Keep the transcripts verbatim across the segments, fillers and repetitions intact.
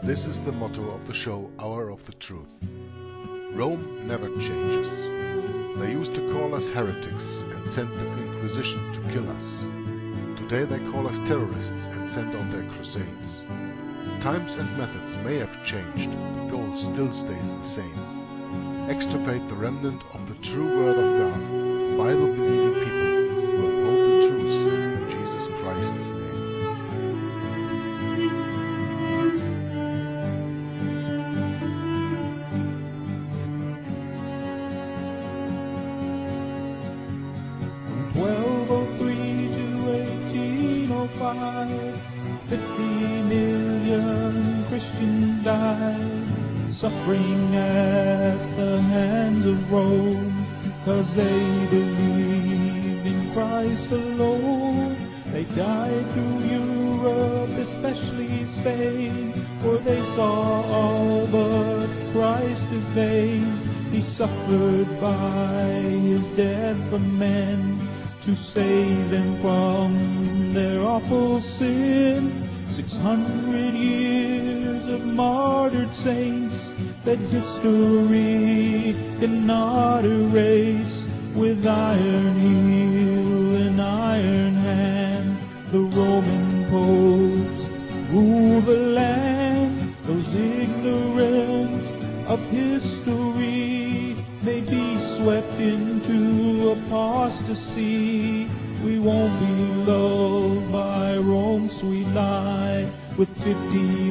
This is the motto of the show Hour of the Truth. Rome never changes. They used to call us heretics and sent the Inquisition to kill us. Today they call us terrorists and send on their crusades. Times and methods may have changed, the goal still stays the same. Extirpate the remnant of the true Word of God, Bible-believing people who uphold the truth in Jesus Christ's name. twelve oh three to eighteen oh five, fifty million Christians died, suffering at the hands of Rome, cause they believed in Christ alone. They died through Europe, especially Spain, for they saw all but Christ is vain. He suffered by his death for men, to save them from their awful sin. Six hundred years of martyred saints that history cannot erase. With iron heel and iron hand, the Roman popes rule the land. Those ignorant of history may be swept into apostasy. We won't be lulled by Rome's sweet lie, with fifty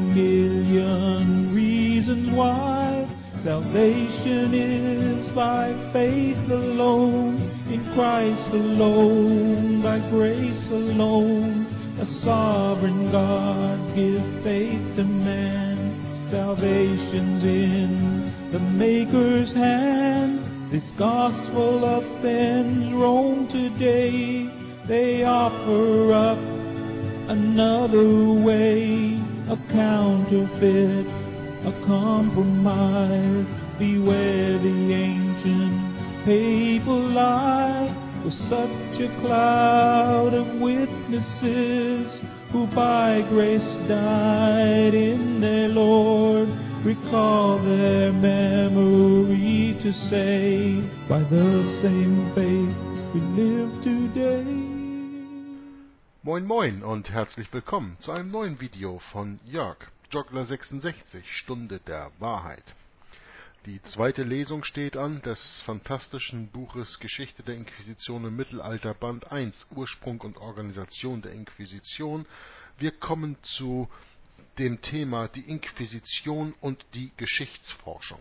million reasons why. Salvation is by faith alone, in Christ alone, by grace alone. A sovereign God give faith to man. Salvation's in the Maker's hand. This gospel offends Rome today. They offer up another way, a counterfeit, a compromise. Beware the ancient papal lie, with such a cloud of witnesses who by grace died in their Lord. Recall their memory to say, by the same faith we live today. Moin Moin und herzlich willkommen zu einem neuen Video von Jörg, Joggler sechsundsechzig, Stunde der Wahrheit. Die zweite Lesung steht an, des fantastischen Buches Geschichte der Inquisition im Mittelalter, Band eins, Ursprung und Organisation der Inquisition. Wir kommen zu dem Thema die Inquisition und die Geschichtsforschung.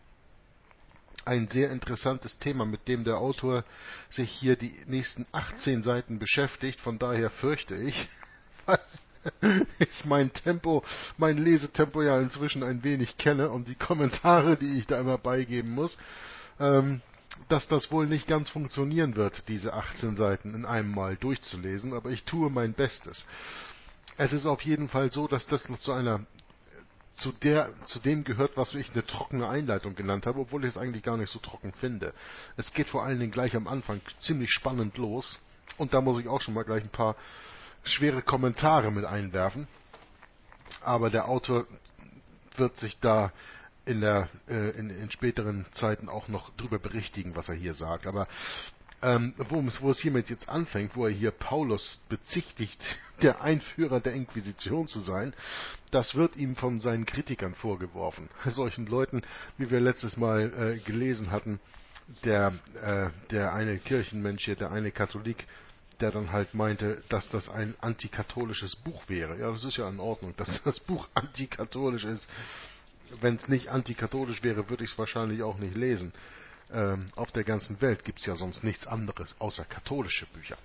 Ein sehr interessantes Thema, mit dem der Autor sich hier die nächsten achtzehn Seiten beschäftigt. Von daher fürchte ich, weil ich mein Tempo, mein Lesetempo ja inzwischen ein wenig kenne und die Kommentare, die ich da immer beigeben muss, ähm, dass das wohl nicht ganz funktionieren wird, diese achtzehn Seiten in einem Mal durchzulesen, aber ich tue mein Bestes. Es ist auf jeden Fall so, dass das noch zu einer zu der zu dem gehört, was ich eine trockene Einleitung genannt habe, obwohl ich es eigentlich gar nicht so trocken finde. Es geht vor allen Dingen gleich am Anfang ziemlich spannend los und da muss ich auch schon mal gleich ein paar schwere Kommentare mit einwerfen. Aber der Autor wird sich da in der äh, in, in späteren Zeiten auch noch drüber berichtigen, was er hier sagt. Aber Ähm, wo, wo es hiermit jetzt anfängt, wo er hier Paulus bezichtigt, der Einführer der Inquisition zu sein, das wird ihm von seinen Kritikern vorgeworfen. Solchen Leuten, wie wir letztes Mal äh, gelesen hatten, der, äh, der eine Kirchenmensch hier, der eine Katholik, der dann halt meinte, dass das ein antikatholisches Buch wäre. Ja, das ist ja in Ordnung, dass das Buch antikatholisch ist. Wenn es nicht antikatholisch wäre, würde ich es wahrscheinlich auch nicht lesen. Ähm, auf der ganzen Welt gibt es ja sonst nichts anderes außer katholische Bücher.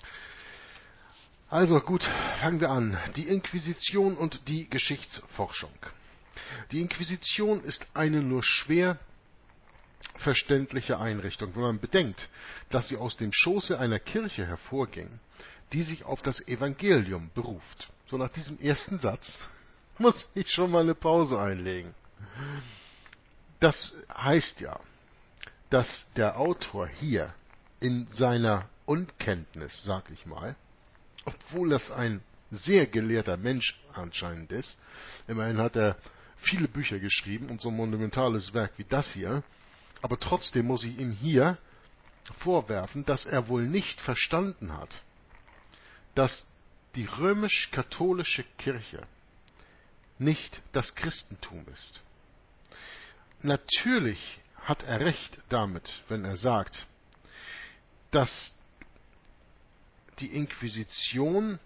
Also gut, fangen wir an. Die Inquisition und die Geschichtsforschung. Die Inquisition ist eine nur schwer verständliche Einrichtung, wenn man bedenkt, dass sie aus dem Schoße einer Kirche hervorging, die sich auf das Evangelium beruft. So nach diesem ersten Satz muss ich schon mal eine Pause einlegen. Das heißt ja, dass der Autor hier in seiner Unkenntnis, sag ich mal, obwohl das ein sehr gelehrter Mensch anscheinend ist, immerhin hat er viele Bücher geschrieben und so ein monumentales Werk wie das hier, aber trotzdem muss ich ihm hier vorwerfen, dass er wohl nicht verstanden hat, dass die römisch-katholische Kirche nicht das Christentum ist. Natürlich hat er recht damit, wenn er sagt, dass die Inquisition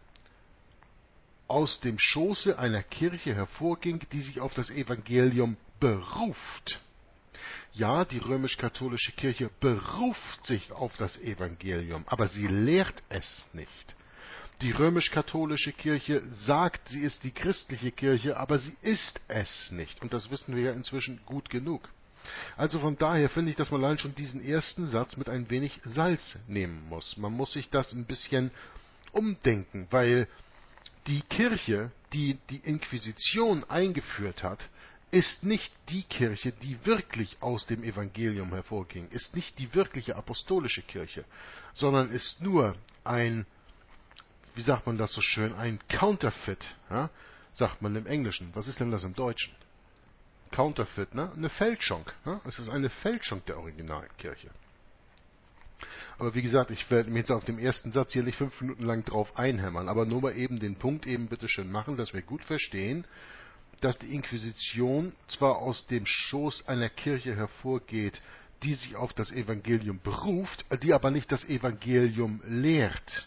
aus dem Schoße einer Kirche hervorging, die sich auf das Evangelium beruft. Ja, die römisch-katholische Kirche beruft sich auf das Evangelium, aber sie lehrt es nicht. Die römisch-katholische Kirche sagt, sie ist die christliche Kirche, aber sie ist es nicht. Und das wissen wir ja inzwischen gut genug. Also von daher finde ich, dass man allein schon diesen ersten Satz mit ein wenig Salz nehmen muss. Man muss sich das ein bisschen umdenken, weil die Kirche, die die Inquisition eingeführt hat, ist nicht die Kirche, die wirklich aus dem Evangelium hervorging, ist nicht die wirkliche apostolische Kirche, sondern ist nur ein, wie sagt man das so schön, ein Counterfeit, ja? Sagt man im Englischen. Was ist denn das im Deutschen? Counterfeit, ne? Eine Fälschung. Ne? Es ist eine Fälschung der Originalkirche. Aber wie gesagt, ich werde mir jetzt auf dem ersten Satz hier nicht fünf Minuten lang drauf einhämmern, aber nur mal eben den Punkt eben bitte schön machen, dass wir gut verstehen, dass die Inquisition zwar aus dem Schoß einer Kirche hervorgeht, die sich auf das Evangelium beruft, die aber nicht das Evangelium lehrt.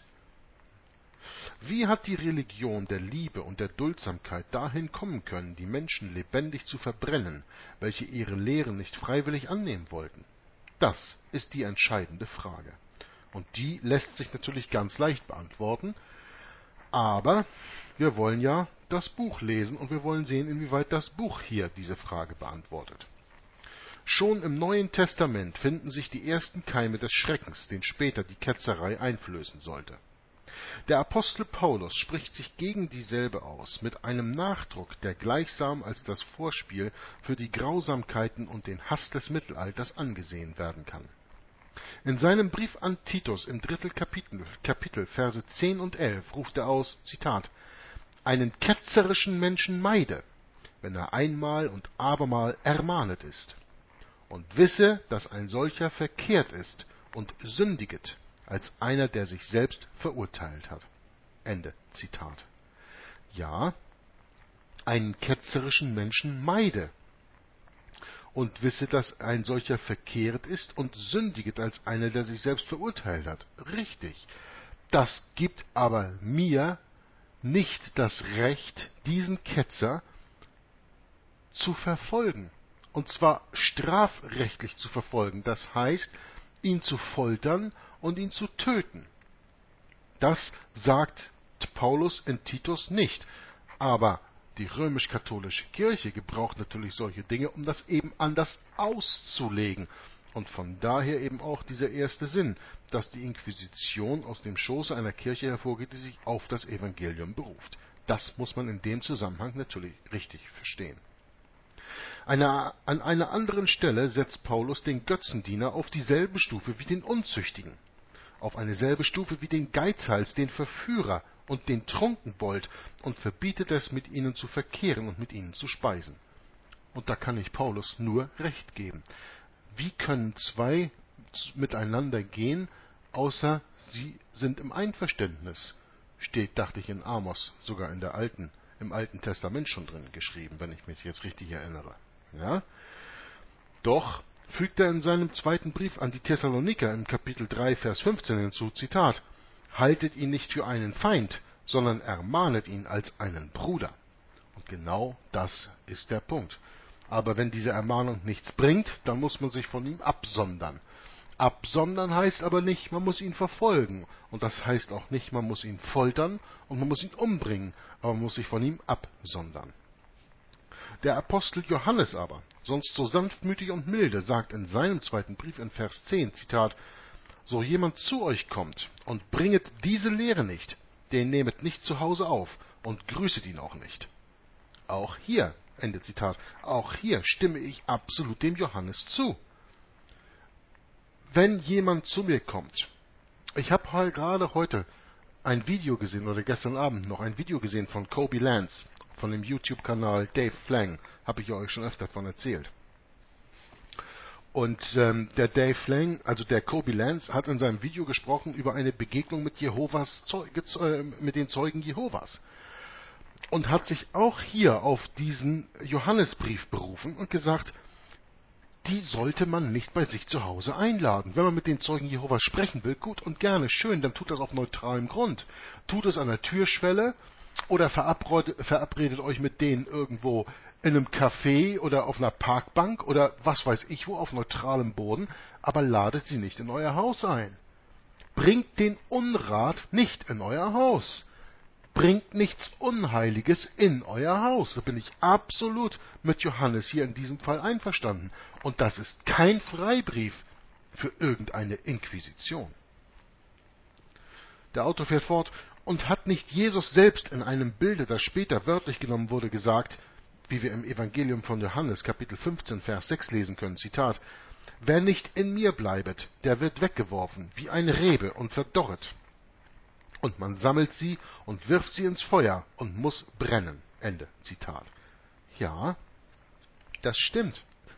Wie hat die Religion der Liebe und der Duldsamkeit dahin kommen können, die Menschen lebendig zu verbrennen, welche ihre Lehren nicht freiwillig annehmen wollten? Das ist die entscheidende Frage. Und die lässt sich natürlich ganz leicht beantworten, aber wir wollen ja das Buch lesen und wir wollen sehen, inwieweit das Buch hier diese Frage beantwortet. Schon im Neuen Testament finden sich die ersten Keime des Schreckens, den später die Ketzerei einflößen sollte. Der Apostel Paulus spricht sich gegen dieselbe aus, mit einem Nachdruck, der gleichsam als das Vorspiel für die Grausamkeiten und den Hass des Mittelalters angesehen werden kann. In seinem Brief an Titus im dritten Kapitel, Kapitel, Verse zehn und elf ruft er aus, Zitat, »einen ketzerischen Menschen meide, wenn er einmal und abermal ermahnet ist, und wisse, dass ein solcher verkehrt ist und sündiget, als einer, der sich selbst verurteilt hat.« Ende Zitat. Ja, einen ketzerischen Menschen meide und wisse, dass ein solcher verkehrt ist und sündiget als einer, der sich selbst verurteilt hat. Richtig. Das gibt aber mir nicht das Recht, diesen Ketzer zu verfolgen. Und zwar strafrechtlich zu verfolgen. Das heißt, ihn zu foltern und ihn zu töten. Das sagt Paulus in Titus nicht. Aber die römisch-katholische Kirche gebraucht natürlich solche Dinge, um das eben anders auszulegen. Und von daher eben auch dieser erste Sinn, dass die Inquisition aus dem Schoße einer Kirche hervorgeht, die sich auf das Evangelium beruft. Das muss man in dem Zusammenhang natürlich richtig verstehen. Eine, an einer anderen Stelle setzt Paulus den Götzendiener auf dieselbe Stufe wie den Unzüchtigen, auf eine selbe Stufe wie den Geizhals, den Verführer und den Trunkenbold und verbietet es, mit ihnen zu verkehren und mit ihnen zu speisen. Und da kann ich Paulus nur recht geben. Wie können zwei miteinander gehen, außer sie sind im Einverständnis? Steht, dachte ich, in Amos, sogar in der alten, im Alten Testament schon drin geschrieben, wenn ich mich jetzt richtig erinnere. Ja? Doch fügt er in seinem zweiten Brief an die Thessaloniker im Kapitel drei, Vers fünfzehn hinzu, Zitat, »Haltet ihn nicht für einen Feind, sondern ermahnet ihn als einen Bruder.« Und genau das ist der Punkt. Aber wenn diese Ermahnung nichts bringt, dann muss man sich von ihm absondern. Absondern heißt aber nicht, man muss ihn verfolgen. Und das heißt auch nicht, man muss ihn foltern und man muss ihn umbringen, aber man muss sich von ihm absondern. Der Apostel Johannes aber, sonst so sanftmütig und milde, sagt in seinem zweiten Brief in Vers zehn, Zitat, »So jemand zu euch kommt und bringet diese Lehre nicht, den nehmet nicht zu Hause auf und grüßet ihn auch nicht.« Auch hier, Ende Zitat, auch hier stimme ich absolut dem Johannes zu. Wenn jemand zu mir kommt, ich habe gerade heute ein Video gesehen, oder gestern Abend noch ein Video gesehen von Kobe Lance, von dem YouTube-Kanal Dave Flang, habe ich euch schon öfter davon erzählt. Und ähm, der Dave Flang, also der Kobe Lance, hat in seinem Video gesprochen über eine Begegnung mit Jehovas Zeuge, äh, mit den Zeugen Jehovas. Und hat sich auch hier auf diesen Johannesbrief berufen und gesagt, die sollte man nicht bei sich zu Hause einladen. Wenn man mit den Zeugen Jehovas sprechen will, gut und gerne, schön, dann tut das auf neutralem Grund. Tut es an der Türschwelle oder verabredet, verabredet euch mit denen irgendwo in einem Café oder auf einer Parkbank oder was weiß ich wo, auf neutralem Boden, aber ladet sie nicht in euer Haus ein. Bringt den Unrat nicht in euer Haus. Bringt nichts Unheiliges in euer Haus. Da bin ich absolut mit Johannes hier in diesem Fall einverstanden. Und das ist kein Freibrief für irgendeine Inquisition. Der Autor fährt fort, und hat nicht Jesus selbst in einem Bilde, das später wörtlich genommen wurde, gesagt, wie wir im Evangelium von Johannes, Kapitel fünfzehn, Vers sechs lesen können, Zitat, »Wer nicht in mir bleibet, der wird weggeworfen, wie eine Rebe und verdorret. Und man sammelt sie und wirft sie ins Feuer und muss brennen.« Ende Zitat. Ja, das stimmt.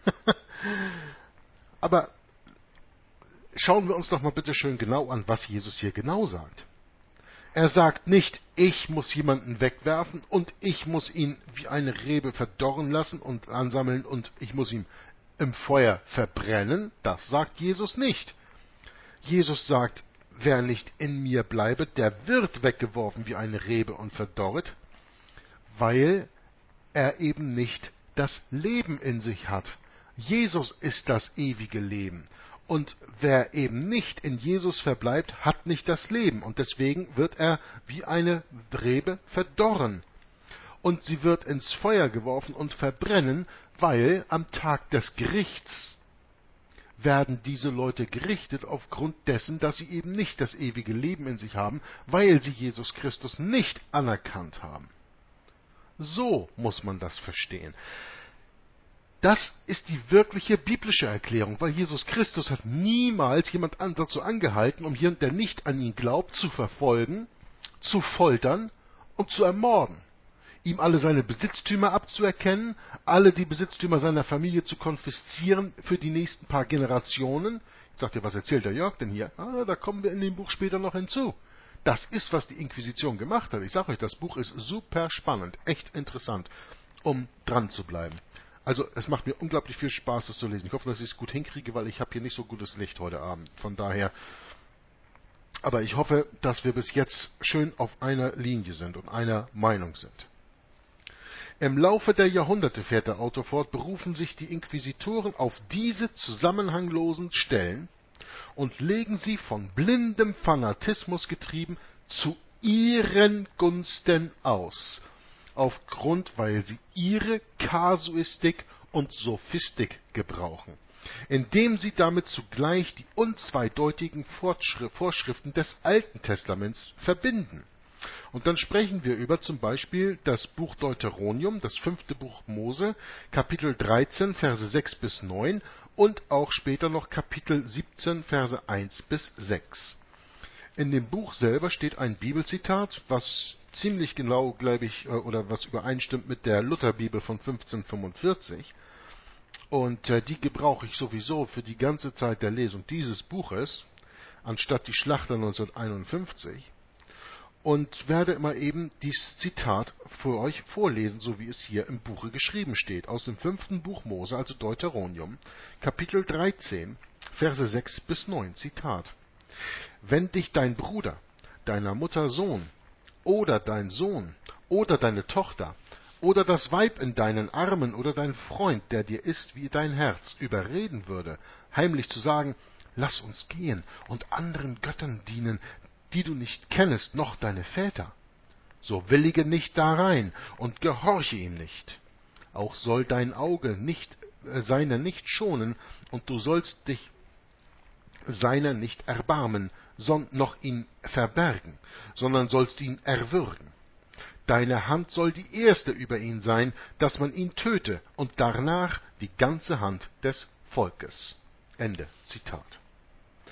Aber schauen wir uns doch mal bitte schön genau an, was Jesus hier genau sagt. Er sagt nicht, ich muss jemanden wegwerfen und ich muss ihn wie eine Rebe verdorren lassen und ansammeln und ich muss ihn im Feuer verbrennen. Das sagt Jesus nicht. Jesus sagt, wer nicht in mir bleibet, der wird weggeworfen wie eine Rebe und verdorret, weil er eben nicht das Leben in sich hat. Jesus ist das ewige Leben. Und wer eben nicht in Jesus verbleibt, hat nicht das Leben. Und deswegen wird er wie eine Rebe verdorren. Und sie wird ins Feuer geworfen und verbrennen, weil am Tag des Gerichts werden diese Leute gerichtet aufgrund dessen, dass sie eben nicht das ewige Leben in sich haben, weil sie Jesus Christus nicht anerkannt haben. So muss man das verstehen. Das ist die wirkliche biblische Erklärung, weil Jesus Christus hat niemals jemand anderen dazu angehalten, um jemanden, der nicht an ihn glaubt, zu verfolgen, zu foltern und zu ermorden. Ihm alle seine Besitztümer abzuerkennen, alle die Besitztümer seiner Familie zu konfiszieren für die nächsten paar Generationen. Ich sag dir, was erzählt der Jörg denn hier? Ah, da kommen wir in dem Buch später noch hinzu. Das ist, was die Inquisition gemacht hat. Ich sage euch, das Buch ist super spannend, echt interessant, um dran zu bleiben. Also es macht mir unglaublich viel Spaß, das zu lesen. Ich hoffe, dass ich es gut hinkriege, weil ich habe hier nicht so gutes Licht heute Abend. Von daher, aber ich hoffe, dass wir bis jetzt schön auf einer Linie sind und einer Meinung sind. Im Laufe der Jahrhunderte, fährt der Autor fort, berufen sich die Inquisitoren auf diese zusammenhanglosen Stellen und legen sie von blindem Fanatismus getrieben zu ihren Gunsten aus. Aufgrund, weil sie ihre Kasuistik und Sophistik gebrauchen, indem sie damit zugleich die unzweideutigen Vorschriften des Alten Testaments verbinden. Und dann sprechen wir über zum Beispiel das Buch Deuteronomium, das fünfte Buch Mose, Kapitel dreizehn, Verse sechs bis neun und auch später noch Kapitel siebzehn, Verse eins bis sechs. In dem Buch selber steht ein Bibelzitat, was ziemlich genau, glaube ich, oder was übereinstimmt mit der Lutherbibel von fünfzehnhundertfünfundvierzig. Und äh, die gebrauche ich sowieso für die ganze Zeit der Lesung dieses Buches, anstatt die Schlachter neunzehnhunderteinundfünfzig. Und werde immer eben dieses Zitat für euch vorlesen, so wie es hier im Buche geschrieben steht, aus dem fünften Buch Mose, also Deuteronomium, Kapitel dreizehn, Verse sechs bis neun, Zitat. Wenn dich dein Bruder, deiner Mutter Sohn, oder dein Sohn, oder deine Tochter, oder das Weib in deinen Armen, oder dein Freund, der dir ist wie dein Herz, überreden würde, heimlich zu sagen, lass uns gehen und anderen Göttern dienen, die du nicht kennest, noch deine Väter, so willige nicht darein und gehorche ihm nicht. Auch soll dein Auge nicht, äh, seiner nicht schonen, und du sollst dich seiner nicht erbarmen, son, noch ihn verbergen, sondern sollst ihn erwürgen. Deine Hand soll die erste über ihn sein, dass man ihn töte, und danach die ganze Hand des Volkes. Ende Zitat.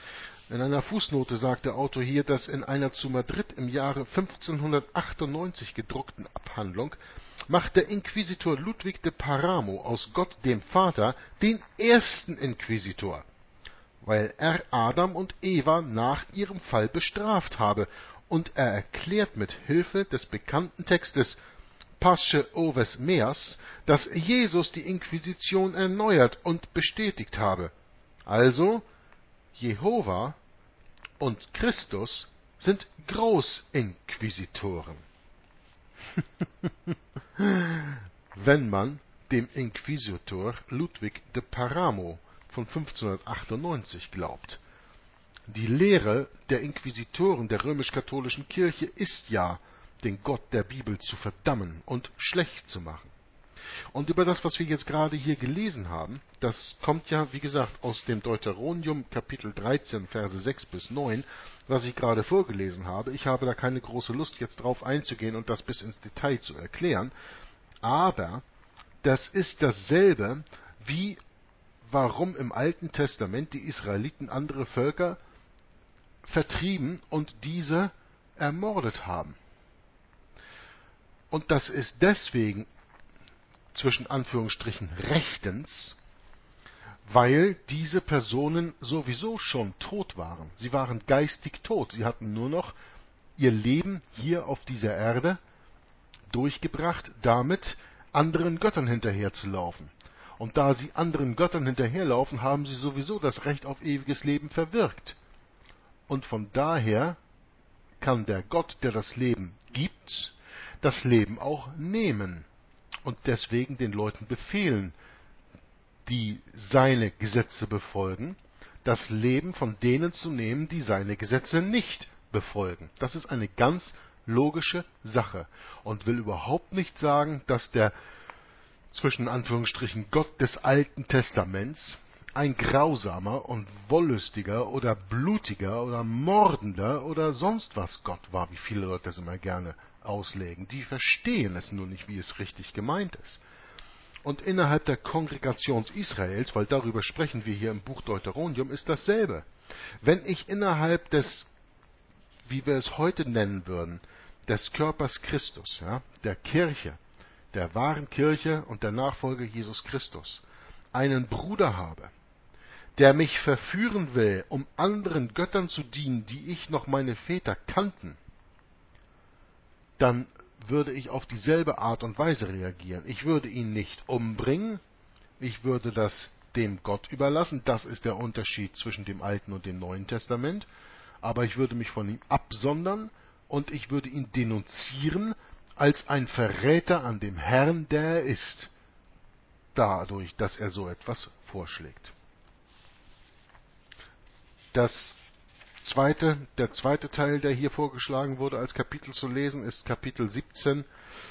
In einer Fußnote sagt der Autor hier, dass in einer zu Madrid im Jahre fünfzehnhundertachtundneunzig gedruckten Abhandlung macht der Inquisitor Ludwig de Paramo aus Gott dem Vater den ersten Inquisitor, weil er Adam und Eva nach ihrem Fall bestraft habe, und er erklärt mit Hilfe des bekannten Textes Pasce oves meas, dass Jesus die Inquisition erneuert und bestätigt habe. Also, Jehova und Christus sind Großinquisitoren. Wenn man dem Inquisitor Ludwig de Paramo von fünfzehnhundertachtundneunzig glaubt. Die Lehre der Inquisitoren der römisch-katholischen Kirche ist ja, den Gott der Bibel zu verdammen und schlecht zu machen. Und über das, was wir jetzt gerade hier gelesen haben, das kommt ja, wie gesagt, aus dem Deuteronomium Kapitel dreizehn, Verse sechs bis neun, was ich gerade vorgelesen habe. Ich habe da keine große Lust, jetzt drauf einzugehen und das bis ins Detail zu erklären. Aber das ist dasselbe, wie warum im Alten Testament die Israeliten andere Völker vertrieben und diese ermordet haben. Und das ist deswegen zwischen Anführungsstrichen rechtens, weil diese Personen sowieso schon tot waren. Sie waren geistig tot. Sie hatten nur noch ihr Leben hier auf dieser Erde durchgebracht, damit anderen Göttern hinterherzulaufen. Und da sie anderen Göttern hinterherlaufen, haben sie sowieso das Recht auf ewiges Leben verwirkt. Und von daher kann der Gott, der das Leben gibt, das Leben auch nehmen und deswegen den Leuten befehlen, die seine Gesetze befolgen, das Leben von denen zu nehmen, die seine Gesetze nicht befolgen. Das ist eine ganz logische Sache und will überhaupt nicht sagen, dass der zwischen Anführungsstrichen Gott des Alten Testaments ein grausamer und wollüstiger oder blutiger oder mordender oder sonst was Gott war, wie viele Leute das immer gerne auslegen. Die verstehen es nur nicht, wie es richtig gemeint ist. Und innerhalb der Kongregation Israels, weil darüber sprechen wir hier im Buch Deuteronomium, ist dasselbe. Wenn ich innerhalb des, wie wir es heute nennen würden, des Körpers Christus, ja, der Kirche, der wahren Kirche und der Nachfolger Jesus Christus, einen Bruder habe, der mich verführen will, um anderen Göttern zu dienen, die ich noch meine Väter kannten, dann würde ich auf dieselbe Art und Weise reagieren. Ich würde ihn nicht umbringen, ich würde das dem Gott überlassen. Das ist der Unterschied zwischen dem Alten und dem Neuen Testament. Aber ich würde mich von ihm absondern und ich würde ihn denunzieren als ein Verräter an dem Herrn, der er ist, dadurch, dass er so etwas vorschlägt. Das zweite, der zweite Teil, der hier vorgeschlagen wurde, als Kapitel zu lesen, ist Kapitel siebzehn,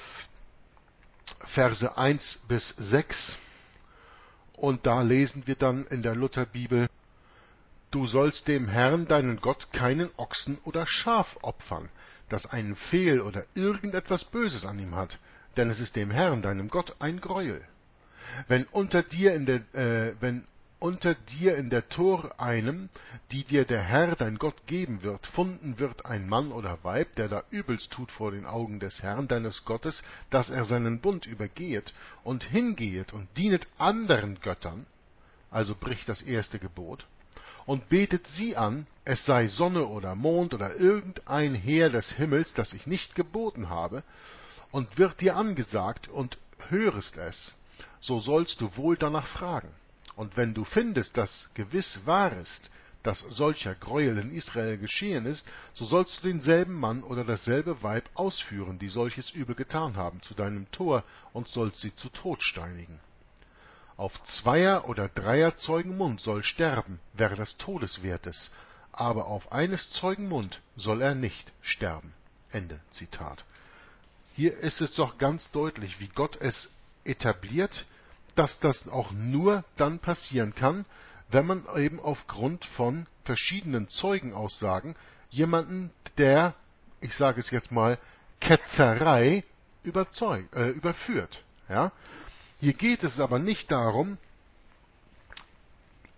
Verse eins bis sechs. Und da lesen wir dann in der Lutherbibel: Du sollst dem Herrn, deinen Gott, keinen Ochsen oder Schaf opfern, das einen Fehl oder irgendetwas Böses an ihm hat, denn es ist dem Herrn, deinem Gott, ein Greuel. Wenn unter dir in der, äh, wenn unter dir in der Tor einem, die dir der Herr, dein Gott, geben wird, funden wird ein Mann oder Weib, der da übelst tut vor den Augen des Herrn, deines Gottes, dass er seinen Bund übergehet und hingehet und dienet anderen Göttern, also bricht das erste Gebot, und betet sie an, es sei Sonne oder Mond oder irgendein Heer des Himmels, das ich nicht geboten habe, und wird dir angesagt und hörest es, so sollst du wohl danach fragen. Und wenn du findest, dass gewiss wahr ist, dass solcher Gräuel in Israel geschehen ist, so sollst du denselben Mann oder dasselbe Weib ausführen, die solches Übel getan haben, zu deinem Tor und sollst sie zu Tod steinigen. Auf Zweier- oder Dreier Zeugen Mund soll sterben, wer des Todes wert ist, aber auf eines Zeugen Mund soll er nicht sterben. Ende Zitat. Hier ist es doch ganz deutlich, wie Gott es etabliert, dass das auch nur dann passieren kann, wenn man eben aufgrund von verschiedenen Zeugenaussagen jemanden, der, ich sage es jetzt mal, Ketzerei überzeug, äh, überführt. Ja? Hier geht es aber nicht darum,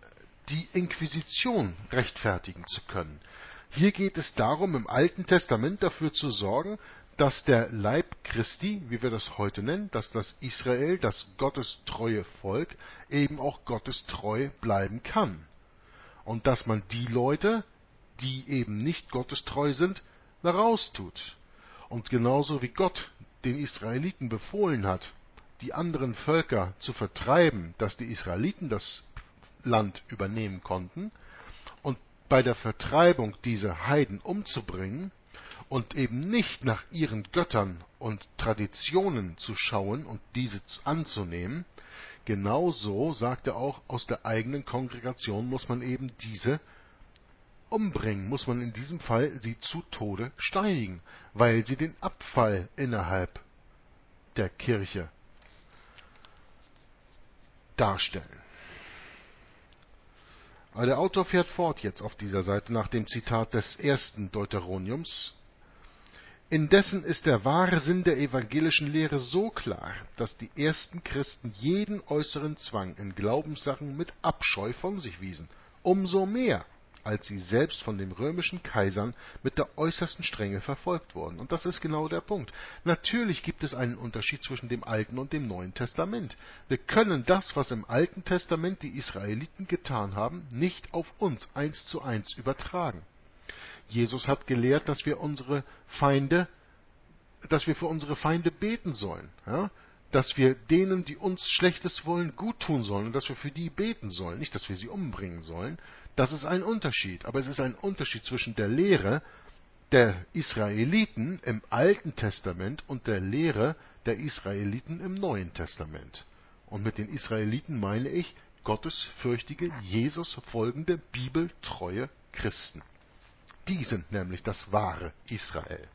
die Inquisition rechtfertigen zu können. Hier geht es darum, im Alten Testament dafür zu sorgen, dass der Leib Christi, wie wir das heute nennen, dass das Israel, das gottestreue Volk, eben auch gottestreu bleiben kann. Und dass man die Leute, die eben nicht gottestreu sind, da raustut. Und genauso wie Gott den Israeliten befohlen hat, die anderen Völker zu vertreiben, dass die Israeliten das Land übernehmen konnten, und bei der Vertreibung diese Heiden umzubringen und eben nicht nach ihren Göttern und Traditionen zu schauen und diese anzunehmen, genauso, sagt er auch, aus der eigenen Kongregation muss man eben diese umbringen, muss man in diesem Fall sie zu Tode steinigen, weil sie den Abfall innerhalb der Kirche darstellen. Aber der Autor fährt fort jetzt auf dieser Seite nach dem Zitat des ersten Deuteroniums. Indessen ist der wahre Sinn der evangelischen Lehre so klar, dass die ersten Christen jeden äußeren Zwang in Glaubenssachen mit Abscheu von sich wiesen, umso mehr, als sie selbst von den römischen Kaisern mit der äußersten Strenge verfolgt wurden. Und das ist genau der Punkt. Natürlich gibt es einen Unterschied zwischen dem Alten und dem Neuen Testament. Wir können das, was im Alten Testament die Israeliten getan haben, nicht auf uns eins zu eins übertragen. Jesus hat gelehrt, dass wir unsere Feinde, dass wir für unsere Feinde beten sollen, ja? Dass wir denen, die uns Schlechtes wollen, gut tun sollen und dass wir für die beten sollen, nicht, dass wir sie umbringen sollen. Das ist ein Unterschied, aber es ist ein Unterschied zwischen der Lehre der Israeliten im Alten Testament und der Lehre der Israeliten im Neuen Testament. Und mit den Israeliten meine ich gottesfürchtige, Jesus folgende, bibeltreue Christen. Die sind nämlich das wahre Israel.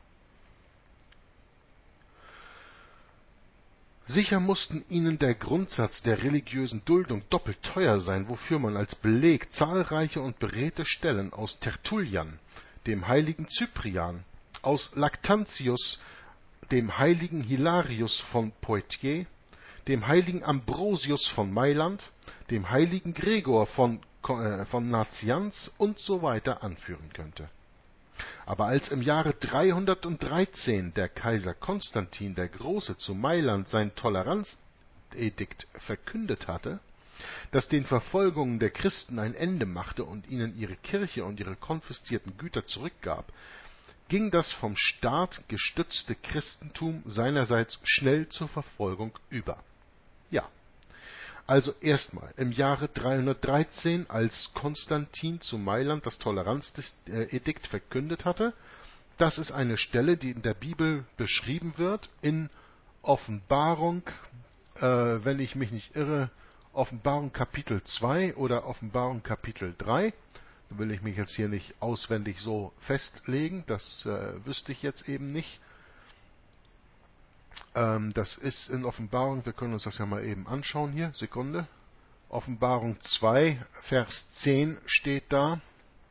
Sicher mussten ihnen der Grundsatz der religiösen Duldung doppelt teuer sein, wofür man als Beleg zahlreiche und beredte Stellen aus Tertullian, dem heiligen Cyprian, aus Lactantius, dem heiligen Hilarius von Poitiers, dem heiligen Ambrosius von Mailand, dem heiligen Gregor von, äh, von Nazianz und so weiter anführen könnte. Aber als im Jahre dreihundertdreizehn der Kaiser Konstantin der Große zu Mailand sein Toleranzedikt verkündet hatte, das den Verfolgungen der Christen ein Ende machte und ihnen ihre Kirche und ihre konfiszierten Güter zurückgab, ging das vom Staat gestützte Christentum seinerseits schnell zur Verfolgung über. Ja, also erstmal im Jahre dreihundertdreizehn, als Konstantin zu Mailand das Toleranzedikt verkündet hatte, das ist eine Stelle, die in der Bibel beschrieben wird, in Offenbarung, äh, wenn ich mich nicht irre, Offenbarung Kapitel zwei oder Offenbarung Kapitel drei. Da will ich mich jetzt hier nicht auswendig so festlegen, das äh, wüsste ich jetzt eben nicht. Ähm, das ist in Offenbarung, wir können uns das ja mal eben anschauen hier, Sekunde. Offenbarung zwei, Vers zehn steht da.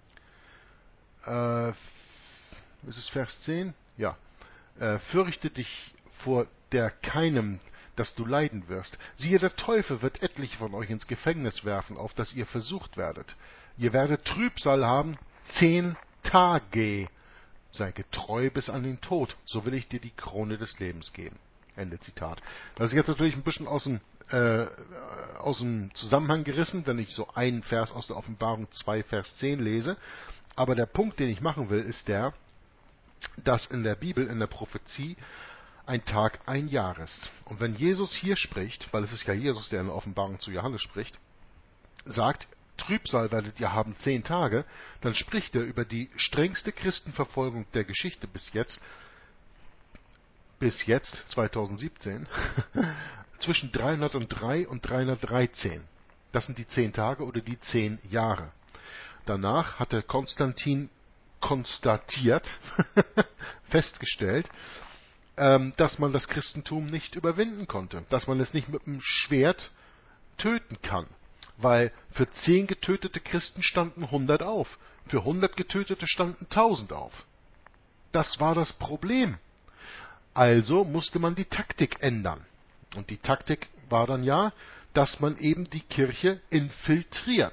Äh, ist es Vers zehn? Ja. Äh, fürchte dich vor der keinem, dass du leiden wirst. Siehe, der Teufel wird etliche von euch ins Gefängnis werfen, auf das ihr versucht werdet. Ihr werdet Trübsal haben, zehn Tage. Sei getreu bis an den Tod, so will ich dir die Krone des Lebens geben. Ende Zitat. Das ist jetzt natürlich ein bisschen aus dem, äh, aus dem Zusammenhang gerissen, wenn ich so einen Vers aus der Offenbarung zwei, Vers zehn lese. Aber der Punkt, den ich machen will, ist der, dass in der Bibel, in der Prophezie, ein Tag ein Jahr ist. Und wenn Jesus hier spricht, weil es ist ja Jesus, der in der Offenbarung zu Johannes spricht, sagt, Trübsal werdet ihr haben zehn Tage, dann spricht er über die strengste Christenverfolgung der Geschichte bis jetzt, bis jetzt, zweitausendsiebzehn, zwischen dreihundertdrei und dreihundertdreizehn. Das sind die zehn Tage oder die zehn Jahre. Danach hatte Konstantin konstatiert, festgestellt, ähm, dass man das Christentum nicht überwinden konnte, dass man es nicht mit dem Schwert töten kann. Weil für zehn getötete Christen standen hundert auf, für hundert getötete standen tausend auf. Das war das Problem. Also musste man die Taktik ändern. Und die Taktik war dann ja, dass man eben die Kirche infiltriert.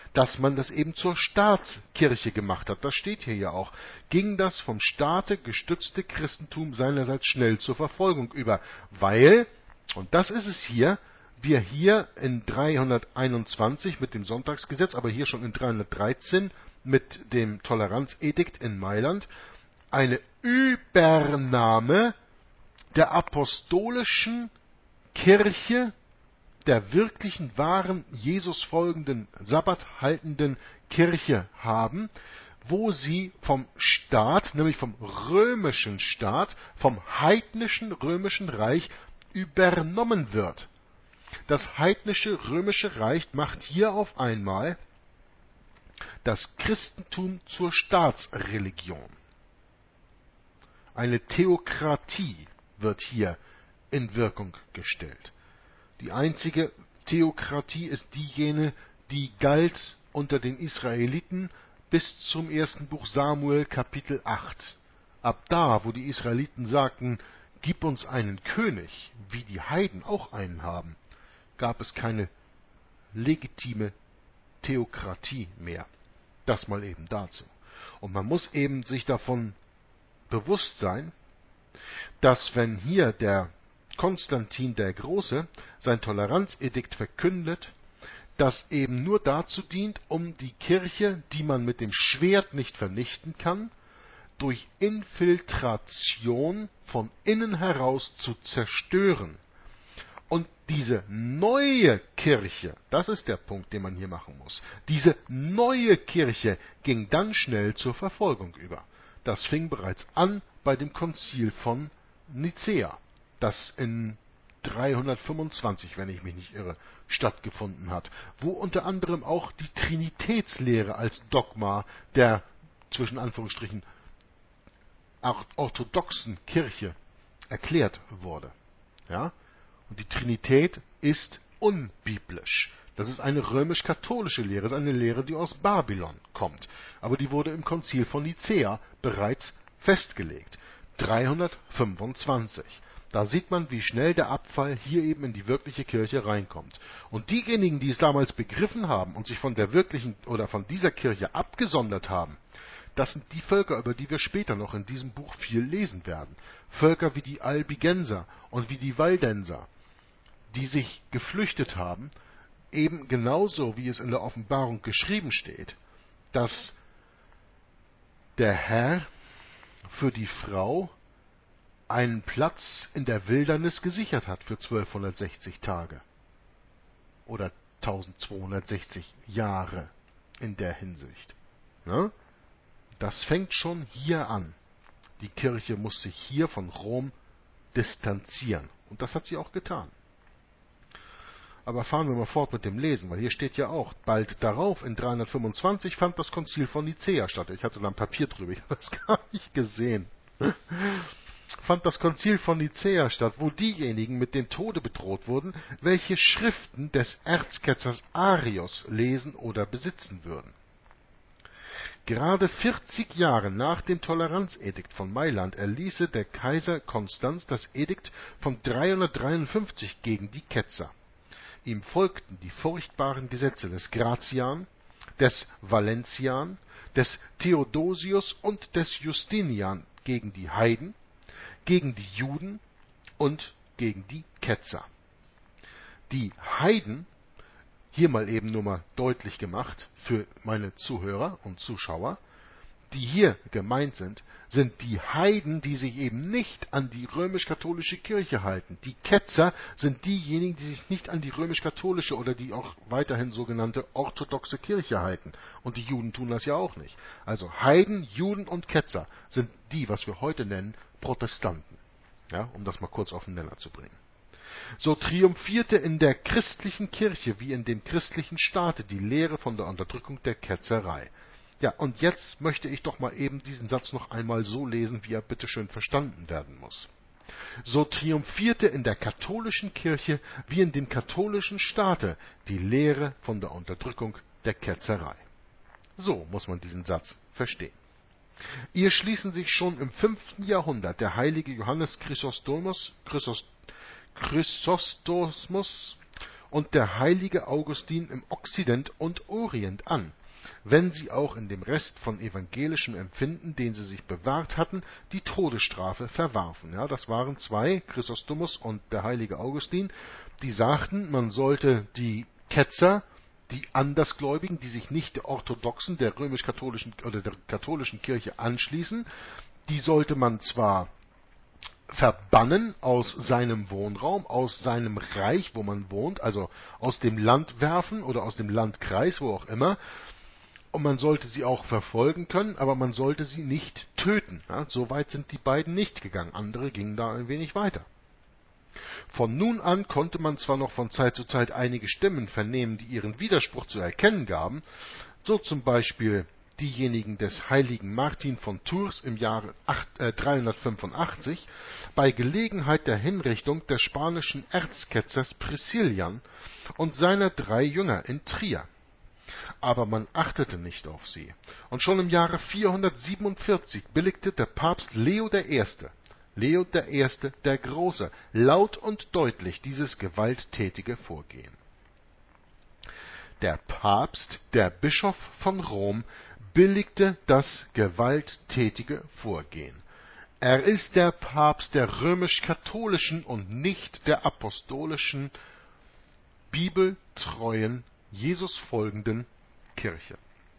dass man das eben zur Staatskirche gemacht hat. Das steht hier ja auch. Ging das vom Staate gestützte Christentum seinerseits schnell zur Verfolgung über, weil, und das ist es hier, wir hier in dreihunderteinundzwanzig mit dem Sonntagsgesetz, aber hier schon in dreihundertdreizehn mit dem Toleranzedikt in Mailand, eine Übernahme der apostolischen Kirche, der wirklichen, wahren, Jesus folgenden, Sabbat haltenden Kirche haben, wo sie vom Staat, nämlich vom römischen Staat, vom heidnischen römischen Reich übernommen wird. Das heidnische römische Reich macht hier auf einmal das Christentum zur Staatsreligion. Eine Theokratie wird hier in Wirkung gestellt. Die einzige Theokratie ist diejenige, die galt unter den Israeliten bis zum ersten Buch Samuel, Kapitel acht. Ab da, wo die Israeliten sagten, gib uns einen König, wie die Heiden auch einen haben, gab es keine legitime Theokratie mehr. Das mal eben dazu. Und man muss eben sich davon bewusst sein, dass wenn hier der Konstantin der Große sein Toleranzedikt verkündet, das eben nur dazu dient, um die Kirche, die man mit dem Schwert nicht vernichten kann, durch Infiltration von innen heraus zu zerstören. Und diese neue Kirche, das ist der Punkt, den man hier machen muss, diese neue Kirche ging dann schnell zur Verfolgung über. Das fing bereits an bei dem Konzil von Nicäa, das in dreihundertfünfundzwanzig, wenn ich mich nicht irre, stattgefunden hat, wo unter anderem auch die Trinitätslehre als Dogma der, zwischen Anführungsstrichen, orthodoxen Kirche erklärt wurde. Ja? Und die Trinität ist unbiblisch. Das ist eine römisch-katholische Lehre, das ist eine Lehre, die aus Babylon kommt. Aber die wurde im Konzil von Nicäa bereits festgelegt. dreihundertfünfundzwanzig. Da sieht man, wie schnell der Abfall hier eben in die wirkliche Kirche reinkommt. Und diejenigen, die es damals begriffen haben und sich von der wirklichen oder von dieser Kirche abgesondert haben, das sind die Völker, über die wir später noch in diesem Buch viel lesen werden. Völker wie die Albigenser und wie die Waldenser, die sich geflüchtet haben, eben genauso wie es in der Offenbarung geschrieben steht, dass der Herr für die Frau einen Platz in der Wildernis gesichert hat für zwölfhundertsechzig Tage oder eintausendzweihundertsechzig Jahre in der Hinsicht. Ne? Das fängt schon hier an. Die Kirche muss sich hier von Rom distanzieren. Und das hat sie auch getan. Aber fahren wir mal fort mit dem Lesen, weil hier steht ja auch, bald darauf, in dreihundertfünfundzwanzig, fand das Konzil von Nicäa statt. Ich hatte da ein Papier drüber, ich habe das gar nicht gesehen. Fand das Konzil von Nicäa statt, wo diejenigen mit dem Tode bedroht wurden, welche Schriften des Erzketzers Arius lesen oder besitzen würden. Gerade vierzig Jahre nach dem Toleranzedikt von Mailand erließe der Kaiser Konstanz das Edikt von dreihundertdreiundfünfzig gegen die Ketzer. Ihm folgten die furchtbaren Gesetze des Gratian, des Valentian, des Theodosius und des Justinian gegen die Heiden, gegen die Juden und gegen die Ketzer. Die Heiden, hier mal eben nur mal deutlich gemacht für meine Zuhörer und Zuschauer, die hier gemeint sind, sind die Heiden, die sich eben nicht an die römisch-katholische Kirche halten. Die Ketzer sind diejenigen, die sich nicht an die römisch-katholische oder die auch weiterhin sogenannte orthodoxe Kirche halten. Und die Juden tun das ja auch nicht. Also Heiden, Juden und Ketzer sind die, was wir heute nennen, Protestanten. Ja, um das mal kurz auf den Nenner zu bringen. So triumphierte in der christlichen Kirche wie in dem christlichen Staate die Lehre von der Unterdrückung der Ketzerei. Ja, und jetzt möchte ich doch mal eben diesen Satz noch einmal so lesen, wie er bitteschön verstanden werden muss. So triumphierte in der katholischen Kirche wie in dem katholischen Staate die Lehre von der Unterdrückung der Ketzerei. So muss man diesen Satz verstehen. Ihr schließen sich schon im fünften Jahrhundert der heilige Johannes Chrysostomus, Chrysos, Chrysostomos und der heilige Augustin im Okzident und Orient an, wenn sie auch in dem Rest von evangelischem Empfinden, den sie sich bewahrt hatten, die Todesstrafe verwarfen. Ja, das waren zwei, Chrysostomus und der heilige Augustin, die sagten, man sollte die Ketzer, die Andersgläubigen, die sich nicht der orthodoxen, der römisch-katholischen oder der katholischen Kirche anschließen, die sollte man zwar verbannen aus seinem Wohnraum, aus seinem Reich, wo man wohnt, also aus dem Land werfen oder aus dem Landkreis, wo auch immer, und man sollte sie auch verfolgen können, aber man sollte sie nicht töten. Ja, so weit sind die beiden nicht gegangen, andere gingen da ein wenig weiter. Von nun an konnte man zwar noch von Zeit zu Zeit einige Stimmen vernehmen, die ihren Widerspruch zu erkennen gaben, so zum Beispiel diejenigen des heiligen Martin von Tours im Jahre dreihundertfünfundachtzig bei Gelegenheit der Hinrichtung des spanischen Erzketzers Priscillian und seiner drei Jünger in Trier. Aber man achtete nicht auf sie, und schon im Jahre vierhundertsiebenundvierzig billigte der Papst Leo der Erste, Leo der Erste, der Große, laut und deutlich dieses gewalttätige Vorgehen. Der Papst, der Bischof von Rom, billigte das gewalttätige Vorgehen. Er ist der Papst der römisch-katholischen und nicht der apostolischen, bibeltreuen, Jesus folgenden Kirche.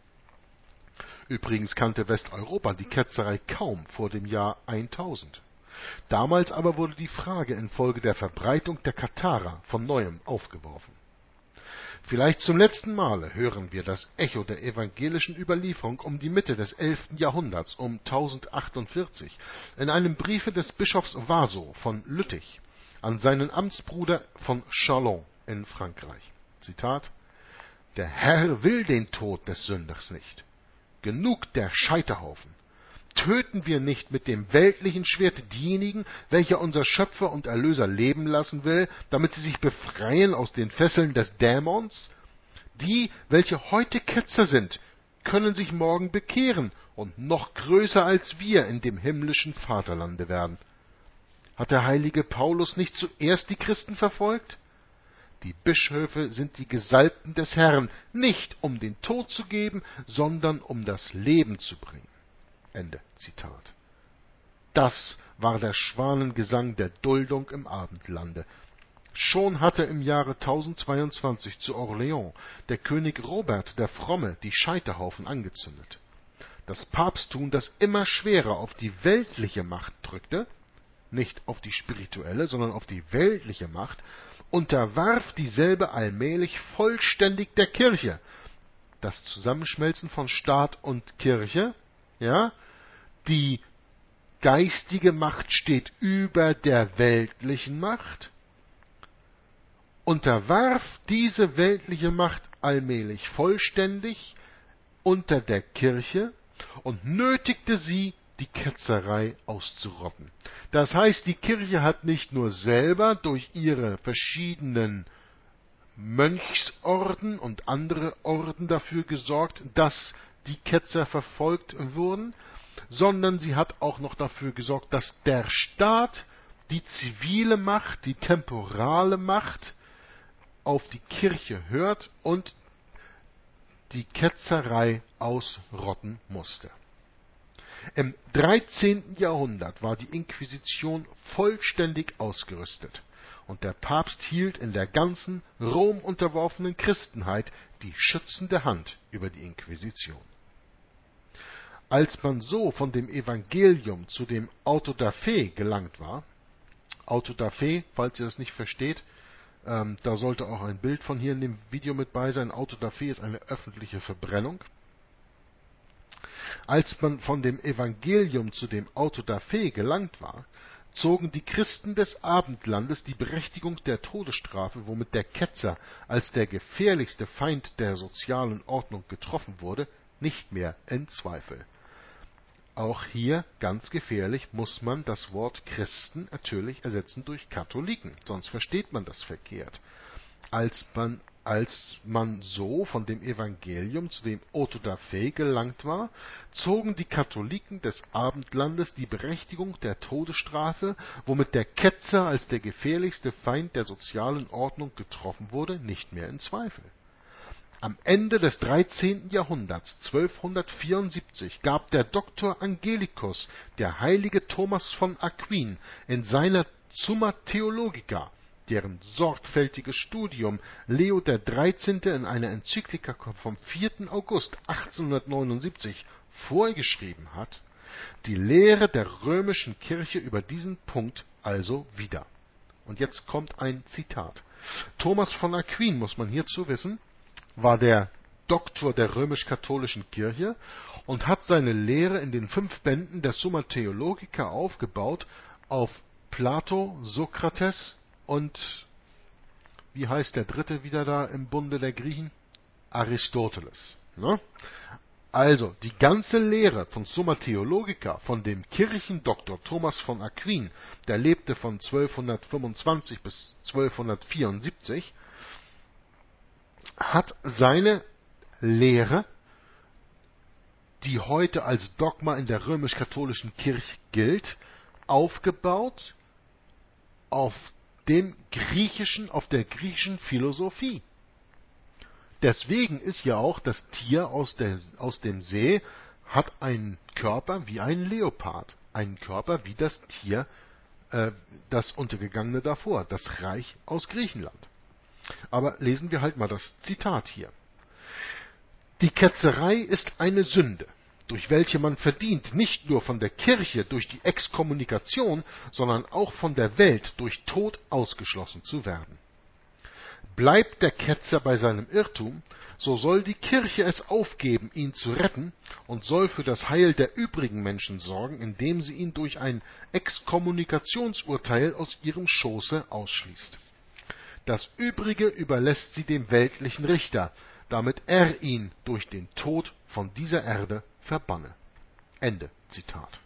Übrigens kannte Westeuropa die Ketzerei kaum vor dem Jahr eintausend. Damals aber wurde die Frage infolge der Verbreitung der Katharer von neuem aufgeworfen. Vielleicht zum letzten Male hören wir das Echo der evangelischen Überlieferung um die Mitte des elften Jahrhunderts, um tausendachtachtundvierzig, in einem Briefe des Bischofs Vaso von Lüttich an seinen Amtsbruder von Châlons in Frankreich. Zitat: Der Herr will den Tod des Sünders nicht. Genug der Scheiterhaufen. Töten wir nicht mit dem weltlichen Schwert diejenigen, welche unser Schöpfer und Erlöser leben lassen will, damit sie sich befreien aus den Fesseln des Dämons? Die, welche heute Ketzer sind, können sich morgen bekehren und noch größer als wir in dem himmlischen Vaterlande werden. Hat der heilige Paulus nicht zuerst die Christen verfolgt? Die Bischöfe sind die Gesalbten des Herrn, nicht um den Tod zu geben, sondern um das Leben zu bringen. Ende Zitat. Das war der Schwanengesang der Duldung im Abendlande. Schon hatte im Jahre tausendzweiundzwanzig zu Orléans der König Robert der Fromme die Scheiterhaufen angezündet. Das Papsttum, das immer schwerer auf die weltliche Macht drückte, nicht auf die spirituelle, sondern auf die weltliche Macht, unterwarf dieselbe allmählich vollständig der Kirche. Das Zusammenschmelzen von Staat und Kirche, ja, die geistige Macht steht über der weltlichen Macht, unterwarf diese weltliche Macht allmählich vollständig unter der Kirche und nötigte sie, die Ketzerei auszurotten. Das heißt, die Kirche hat nicht nur selber durch ihre verschiedenen Mönchsorden und andere Orden dafür gesorgt, dass die Ketzer verfolgt wurden, sondern sie hat auch noch dafür gesorgt, dass der Staat, die zivile Macht, die temporale Macht auf die Kirche hört und die Ketzerei ausrotten musste. Im dreizehnten Jahrhundert war die Inquisition vollständig ausgerüstet, und der Papst hielt in der ganzen Rom unterworfenen Christenheit die schützende Hand über die Inquisition. Als man so von dem Evangelium zu dem Auto da fe gelangt war, Auto da fe, falls ihr das nicht versteht, ähm, da sollte auch ein Bild von hier in dem Video mit bei sein. Auto da fe ist eine öffentliche Verbrennung. Als man von dem Evangelium zu dem Auto da fe gelangt war, zogen die Christen des Abendlandes die Berechtigung der Todesstrafe, womit der Ketzer als der gefährlichste Feind der sozialen Ordnung getroffen wurde, nicht mehr in Zweifel. Auch hier, ganz gefährlich, muss man das Wort Christen natürlich ersetzen durch Katholiken, sonst versteht man das verkehrt. Als man als man so von dem Evangelium zu dem Auto da fe gelangt war, zogen die Katholiken des Abendlandes die Berechtigung der Todesstrafe, womit der Ketzer als der gefährlichste Feind der sozialen Ordnung getroffen wurde, nicht mehr in Zweifel. Am Ende des dreizehnten Jahrhunderts, zwölfhundertvierundsiebzig, gab der Doktor Angelicus, der heilige Thomas von Aquin, in seiner Summa Theologica, deren sorgfältiges Studium Leo der Dreizehnte in einer Enzyklika vom vierten August achtzehnhundertneunundsiebzig vorgeschrieben hat, die Lehre der römischen Kirche über diesen Punkt also wieder. Und jetzt kommt ein Zitat. Thomas von Aquin, muss man hierzu wissen, war der Doktor der römisch-katholischen Kirche und hat seine Lehre in den fünf Bänden der Summa Theologica aufgebaut auf Plato, Sokrates und, wie heißt der dritte wieder da im Bunde der Griechen? Aristoteles. Ne? Also, die ganze Lehre von Summa Theologica, von dem Kirchendoktor Thomas von Aquin, der lebte von zwölfhundertfünfundzwanzig bis zwölfhundertvierundsiebzig, hat seine Lehre, die heute als Dogma in der römisch-katholischen Kirche gilt, aufgebaut auf dem griechischen, auf der griechischen Philosophie. Deswegen ist ja auch das Tier aus, der, aus dem See hat einen Körper wie ein Leopard, einen Körper wie das Tier, äh, das Untergegangene davor, das Reich aus Griechenland. Aber lesen wir halt mal das Zitat hier. Die Ketzerei ist eine Sünde, durch welche man verdient, nicht nur von der Kirche durch die Exkommunikation, sondern auch von der Welt durch Tod ausgeschlossen zu werden. Bleibt der Ketzer bei seinem Irrtum, so soll die Kirche es aufgeben, ihn zu retten, und soll für das Heil der übrigen Menschen sorgen, indem sie ihn durch ein Exkommunikationsurteil aus ihrem Schoße ausschließt. Das Übrige überlässt sie dem weltlichen Richter, damit er ihn durch den Tod von dieser Erde verbanne. Ende Zitat.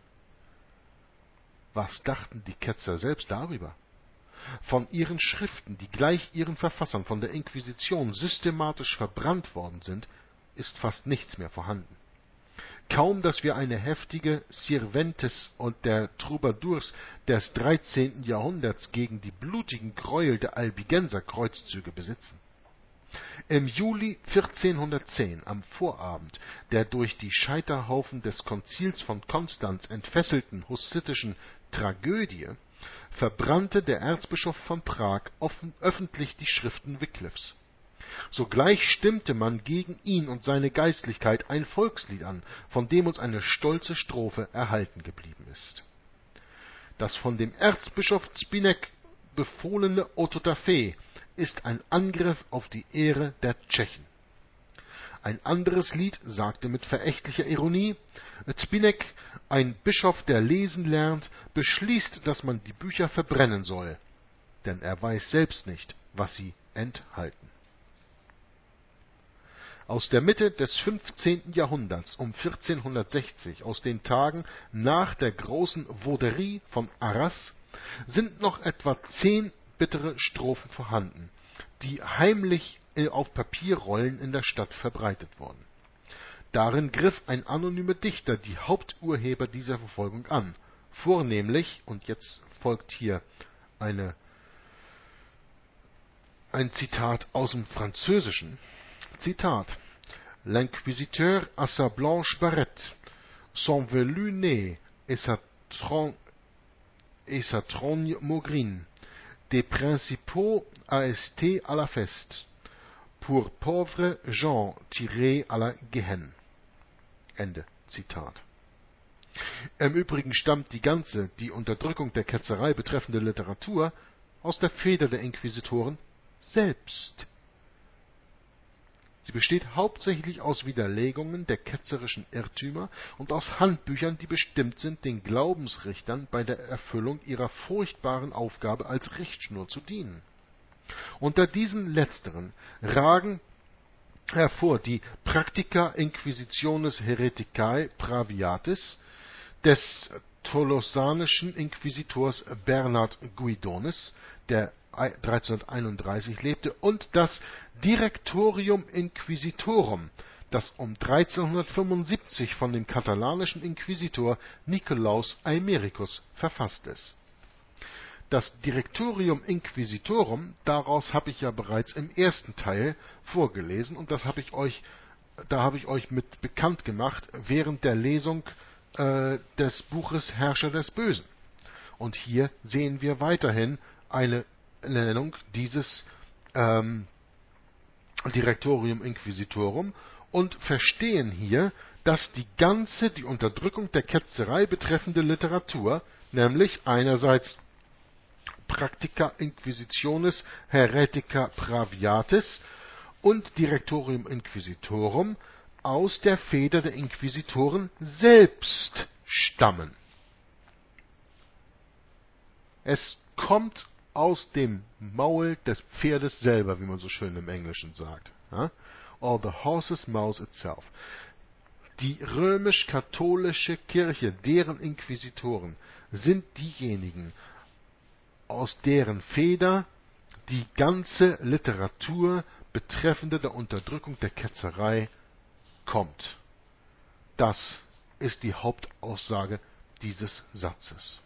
Was dachten die Ketzer selbst darüber? Von ihren Schriften, die gleich ihren Verfassern von der Inquisition systematisch verbrannt worden sind, ist fast nichts mehr vorhanden. Kaum, dass wir eine heftige Cervantes und der Troubadours des dreizehnten Jahrhunderts gegen die blutigen Gräuel der Albigenser Kreuzzüge besitzen. Im Juli vierzehnhundertzehn, am Vorabend der durch die Scheiterhaufen des Konzils von Konstanz entfesselten hussitischen Tragödie, verbrannte der Erzbischof von Prag offen, öffentlich die Schriften Wyclifs. Sogleich stimmte man gegen ihn und seine Geistlichkeit ein Volkslied an, von dem uns eine stolze Strophe erhalten geblieben ist. Das von dem Erzbischof Zbyněk befohlene Auto da fe ist ein Angriff auf die Ehre der Tschechen. Ein anderes Lied sagte mit verächtlicher Ironie, Zbyněk, ein Bischof, der lesen lernt, beschließt, dass man die Bücher verbrennen soll, denn er weiß selbst nicht, was sie enthalten. Aus der Mitte des fünfzehnten Jahrhunderts um vierzehnhundertsechzig, aus den Tagen nach der großen Vauderie von Arras, sind noch etwa zehn bittere Strophen vorhanden, die heimlich auf Papierrollen in der Stadt verbreitet wurden. Darin griff ein anonymer Dichter die Haupturheber dieser Verfolgung an, vornehmlich, und jetzt folgt hier eine, ein Zitat aus dem Französischen, Zitat: L'inquisiteur à sa blanche barrette, son velu nez et sa, tron et sa trogne maugrine, des principaux a été à la feste, pour pauvres gens tirés à la Gehenne. Ende Zitat. Im Übrigen stammt die ganze, die Unterdrückung der Ketzerei betreffende Literatur aus der Feder der Inquisitoren selbst. Sie besteht hauptsächlich aus Widerlegungen der ketzerischen Irrtümer und aus Handbüchern, die bestimmt sind, den Glaubensrichtern bei der Erfüllung ihrer furchtbaren Aufgabe als Richtschnur zu dienen. Unter diesen letzteren ragen hervor die Practica Inquisitionis Hereticae Praviatis des tolosanischen Inquisitors Bernhard Guidonis, der dreizehnhunderteinunddreißig lebte, und das Directorium Inquisitorum, das um dreizehnhundertfünfundsiebzig von dem katalanischen Inquisitor Nicolaus Aymericus verfasst ist. Das Directorium Inquisitorum, daraus habe ich ja bereits im ersten Teil vorgelesen, und das habe ich euch, da habe ich euch mit bekannt gemacht während der Lesung äh, des Buches Herrscher des Bösen. Und hier sehen wir weiterhin eine Nennung dieses ähm, Directorium Inquisitorum und verstehen hier, dass die ganze, die Unterdrückung der Ketzerei betreffende Literatur, nämlich einerseits Practica Inquisitionis Heretica Praviatis und Directorium Inquisitorum, aus der Feder der Inquisitoren selbst stammen. Es kommt aus dem Maul des Pferdes selber, wie man so schön im Englischen sagt. Ja? Or the horse's mouth itself. Die römisch-katholische Kirche, deren Inquisitoren, sind diejenigen, aus deren Feder die ganze Literatur betreffende der Unterdrückung der Ketzerei kommt. Das ist die Hauptaussage dieses Satzes.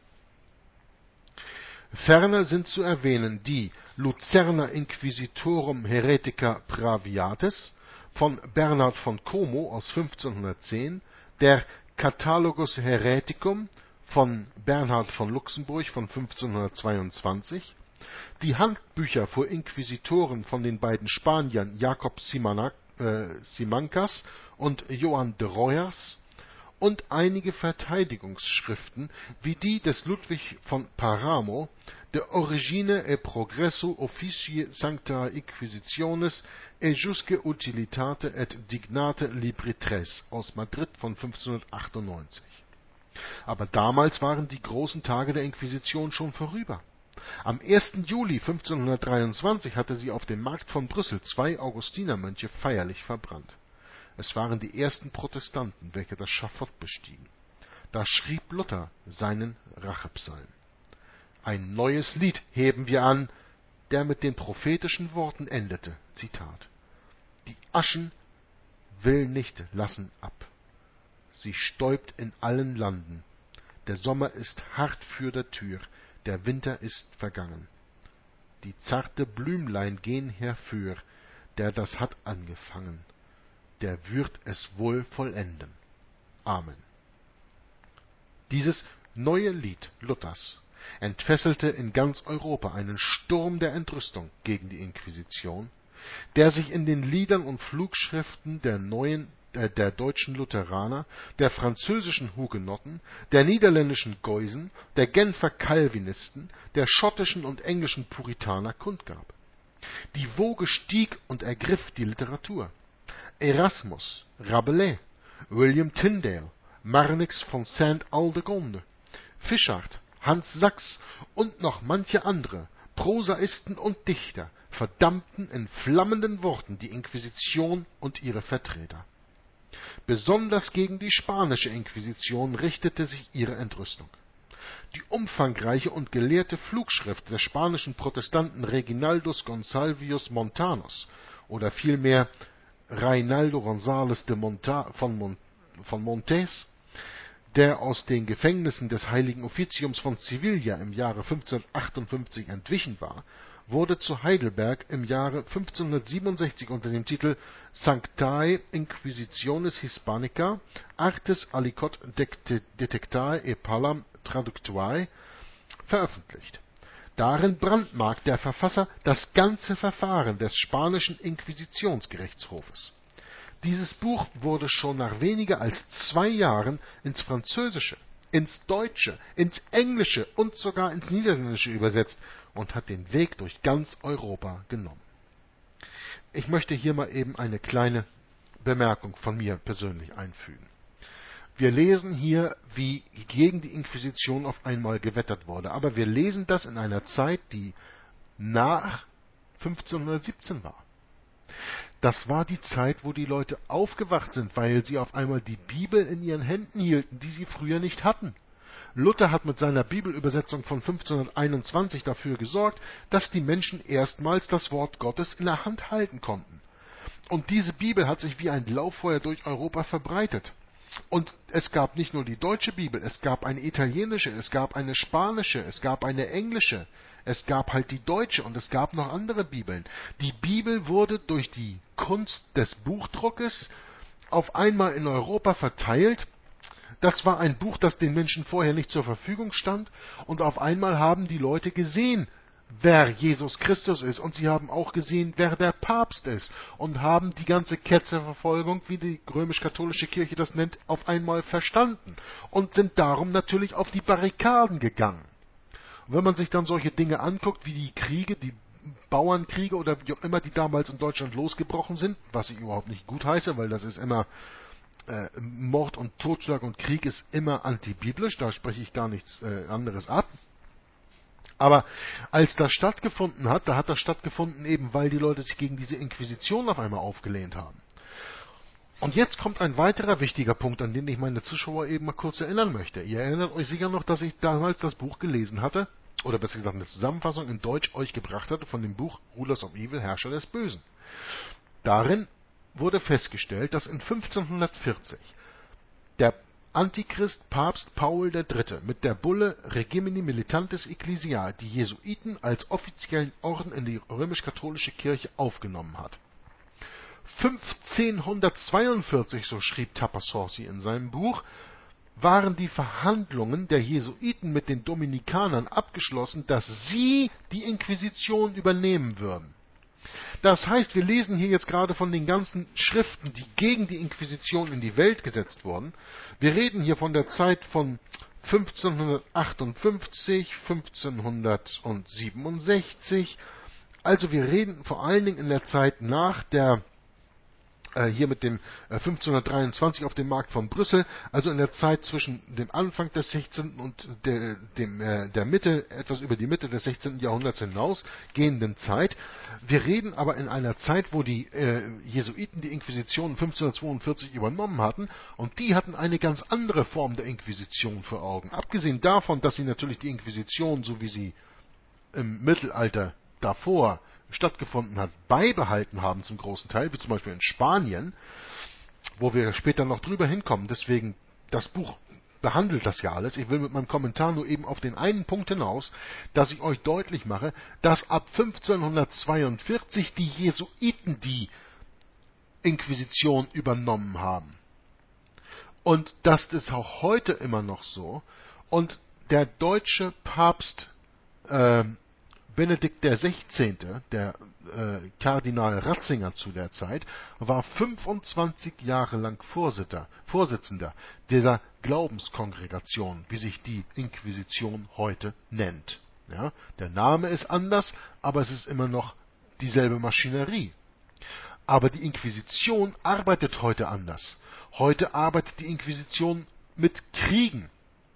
Ferner sind zu erwähnen die Luzerner Inquisitorum Heretica Praviatis von Bernhard von Como aus fünfzehnhundertzehn, der Catalogus Hereticum von Bernhard von Luxemburg von fünfzehnhundertzweiundzwanzig, die Handbücher für Inquisitoren von den beiden Spaniern Jacob Simancas äh, und Johann de Royas und einige Verteidigungsschriften wie die des Ludwig von Paramo, De Origine et Progresso Officii Sanctae Inquisitionis et Jusque Utilitate et Dignate Libri tres aus Madrid von fünfzehnhundertachtundneunzig. Aber damals waren die großen Tage der Inquisition schon vorüber. Am ersten Juli fünfzehnhundertdreiundzwanzig hatte sie auf dem Markt von Brüssel zwei Augustinermönche feierlich verbrannt. Es waren die ersten Protestanten, welche das Schafott bestiegen. Da schrieb Luther seinen Rachepsalm. Ein neues Lied heben wir an, der mit den prophetischen Worten endete. Zitat: Die Aschen will nicht lassen ab. Sie stäubt in allen Landen. Der Sommer ist hart für der Tür, der Winter ist vergangen. Die zarte Blümlein gehen herfür, der das hat angefangen. Der wird es wohl vollenden. Amen. Dieses neue Lied Luthers entfesselte in ganz Europa einen Sturm der Entrüstung gegen die Inquisition, der sich in den Liedern und Flugschriften der neuen äh, der deutschen Lutheraner, der französischen Hugenotten, der niederländischen Geusen, der Genfer Calvinisten, der schottischen und englischen Puritaner kundgab. Die Woge stieg und ergriff die Literatur. Erasmus, Rabelais, William Tyndale, Marnix von Saint-Aldegonde, Fischart, Hans Sachs und noch manche andere Prosaisten und Dichter verdammten in flammenden Worten die Inquisition und ihre Vertreter. Besonders gegen die spanische Inquisition richtete sich ihre Entrüstung. Die umfangreiche und gelehrte Flugschrift des spanischen Protestanten Reginaldus Gonsalvius Montanos oder vielmehr Reinaldo González de Monta von, Mon von Montes, der aus den Gefängnissen des Heiligen Offiziums von Sevilla im Jahre fünfzehnhundertachtundfünfzig entwichen war, wurde zu Heidelberg im Jahre fünfzehnhundertsiebenundsechzig unter dem Titel Sanctae Inquisitionis Hispanica Artes Aliquot Detectae et Palam Traductae veröffentlicht. Darin brandmarkt der Verfasser das ganze Verfahren des spanischen Inquisitionsgerichtshofes. Dieses Buch wurde schon nach weniger als zwei Jahren ins Französische, ins Deutsche, ins Englische und sogar ins Niederländische übersetzt und hat den Weg durch ganz Europa genommen. Ich möchte hier mal eben eine kleine Bemerkung von mir persönlich einfügen. Wir lesen hier, wie gegen die Inquisition auf einmal gewettert wurde, aber wir lesen das in einer Zeit, die nach fünfzehnhundertsiebzehn war. Das war die Zeit, wo die Leute aufgewacht sind, weil sie auf einmal die Bibel in ihren Händen hielten, die sie früher nicht hatten. Luther hat mit seiner Bibelübersetzung von fünfzehnhunderteinundzwanzig dafür gesorgt, dass die Menschen erstmals das Wort Gottes in der Hand halten konnten. Und diese Bibel hat sich wie ein Lauffeuer durch Europa verbreitet. Und es gab nicht nur die deutsche Bibel, es gab eine italienische, es gab eine spanische, es gab eine englische, es gab halt die deutsche und es gab noch andere Bibeln. Die Bibel wurde durch die Kunst des Buchdruckes auf einmal in Europa verteilt. Das war ein Buch, das den Menschen vorher nicht zur Verfügung stand, und auf einmal haben die Leute gesehen, wer Jesus Christus ist, und sie haben auch gesehen, wer der Papst ist, und haben die ganze Ketzerverfolgung, wie die römisch-katholische Kirche das nennt, auf einmal verstanden und sind darum natürlich auf die Barrikaden gegangen. Und wenn man sich dann solche Dinge anguckt, wie die Kriege, die Bauernkriege oder wie auch immer, die damals in Deutschland losgebrochen sind, was ich überhaupt nicht gut heiße, weil das ist immer Äh, Mord und Totschlag und Krieg ist immer antibiblisch, da spreche ich gar nichts äh, anderes ab. Aber als das stattgefunden hat, da hat das stattgefunden eben, weil die Leute sich gegen diese Inquisition auf einmal aufgelehnt haben. Und jetzt kommt ein weiterer wichtiger Punkt, an den ich meine Zuschauer eben mal kurz erinnern möchte. Ihr erinnert euch sicher noch, dass ich damals das Buch gelesen hatte, oder besser gesagt eine Zusammenfassung in Deutsch euch gebracht hatte von dem Buch Rulers of Evil, Herrscher des Bösen. Darin wurde festgestellt, dass in fünfzehnhundertvierzig der Antichrist Papst Paul der Dritte mit der Bulle Regimini Militantis Ecclesiae die Jesuiten als offiziellen Orden in die römisch-katholische Kirche aufgenommen hat. fünfzehnhundertzweiundvierzig, so schrieb Tapasorsi in seinem Buch, waren die Verhandlungen der Jesuiten mit den Dominikanern abgeschlossen, dass sie die Inquisition übernehmen würden. Das heißt, wir lesen hier jetzt gerade von den ganzen Schriften, die gegen die Inquisition in die Welt gesetzt wurden. Wir reden hier von der Zeit von fünfzehnhundertachtundfünfzig, fünfzehnhundertsiebenundsechzig. Also wir reden vor allen Dingen in der Zeit nach der hier mit dem fünfzehnhundertdreiundzwanzig auf dem Markt von Brüssel, also in der Zeit zwischen dem Anfang des sechzehnten und der, dem, äh, der Mitte, etwas über die Mitte des sechzehnten Jahrhunderts hinaus gehenden Zeit. Wir reden aber in einer Zeit, wo die äh, Jesuiten die Inquisition fünfzehnhundertzweiundvierzig übernommen hatten, und die hatten eine ganz andere Form der Inquisition vor Augen. Abgesehen davon, dass sie natürlich die Inquisition, so wie sie im Mittelalter davor stattgefunden hat, beibehalten haben zum großen Teil, wie zum Beispiel in Spanien, wo wir später noch drüber hinkommen. Deswegen, das Buch behandelt das ja alles. Ich will mit meinem Kommentar nur eben auf den einen Punkt hinaus, dass ich euch deutlich mache, dass ab fünfzehnhundertzweiundvierzig die Jesuiten die Inquisition übernommen haben. Und das ist auch heute immer noch so. Und der deutsche Papst äh, Benedikt der Sechzehnte, der äh, Kardinal Ratzinger zu der Zeit, war fünfundzwanzig Jahre lang Vorsitter, Vorsitzender dieser Glaubenskongregation, wie sich die Inquisition heute nennt. Ja, der Name ist anders, aber es ist immer noch dieselbe Maschinerie. Aber die Inquisition arbeitet heute anders. Heute arbeitet die Inquisition mit Kriegen.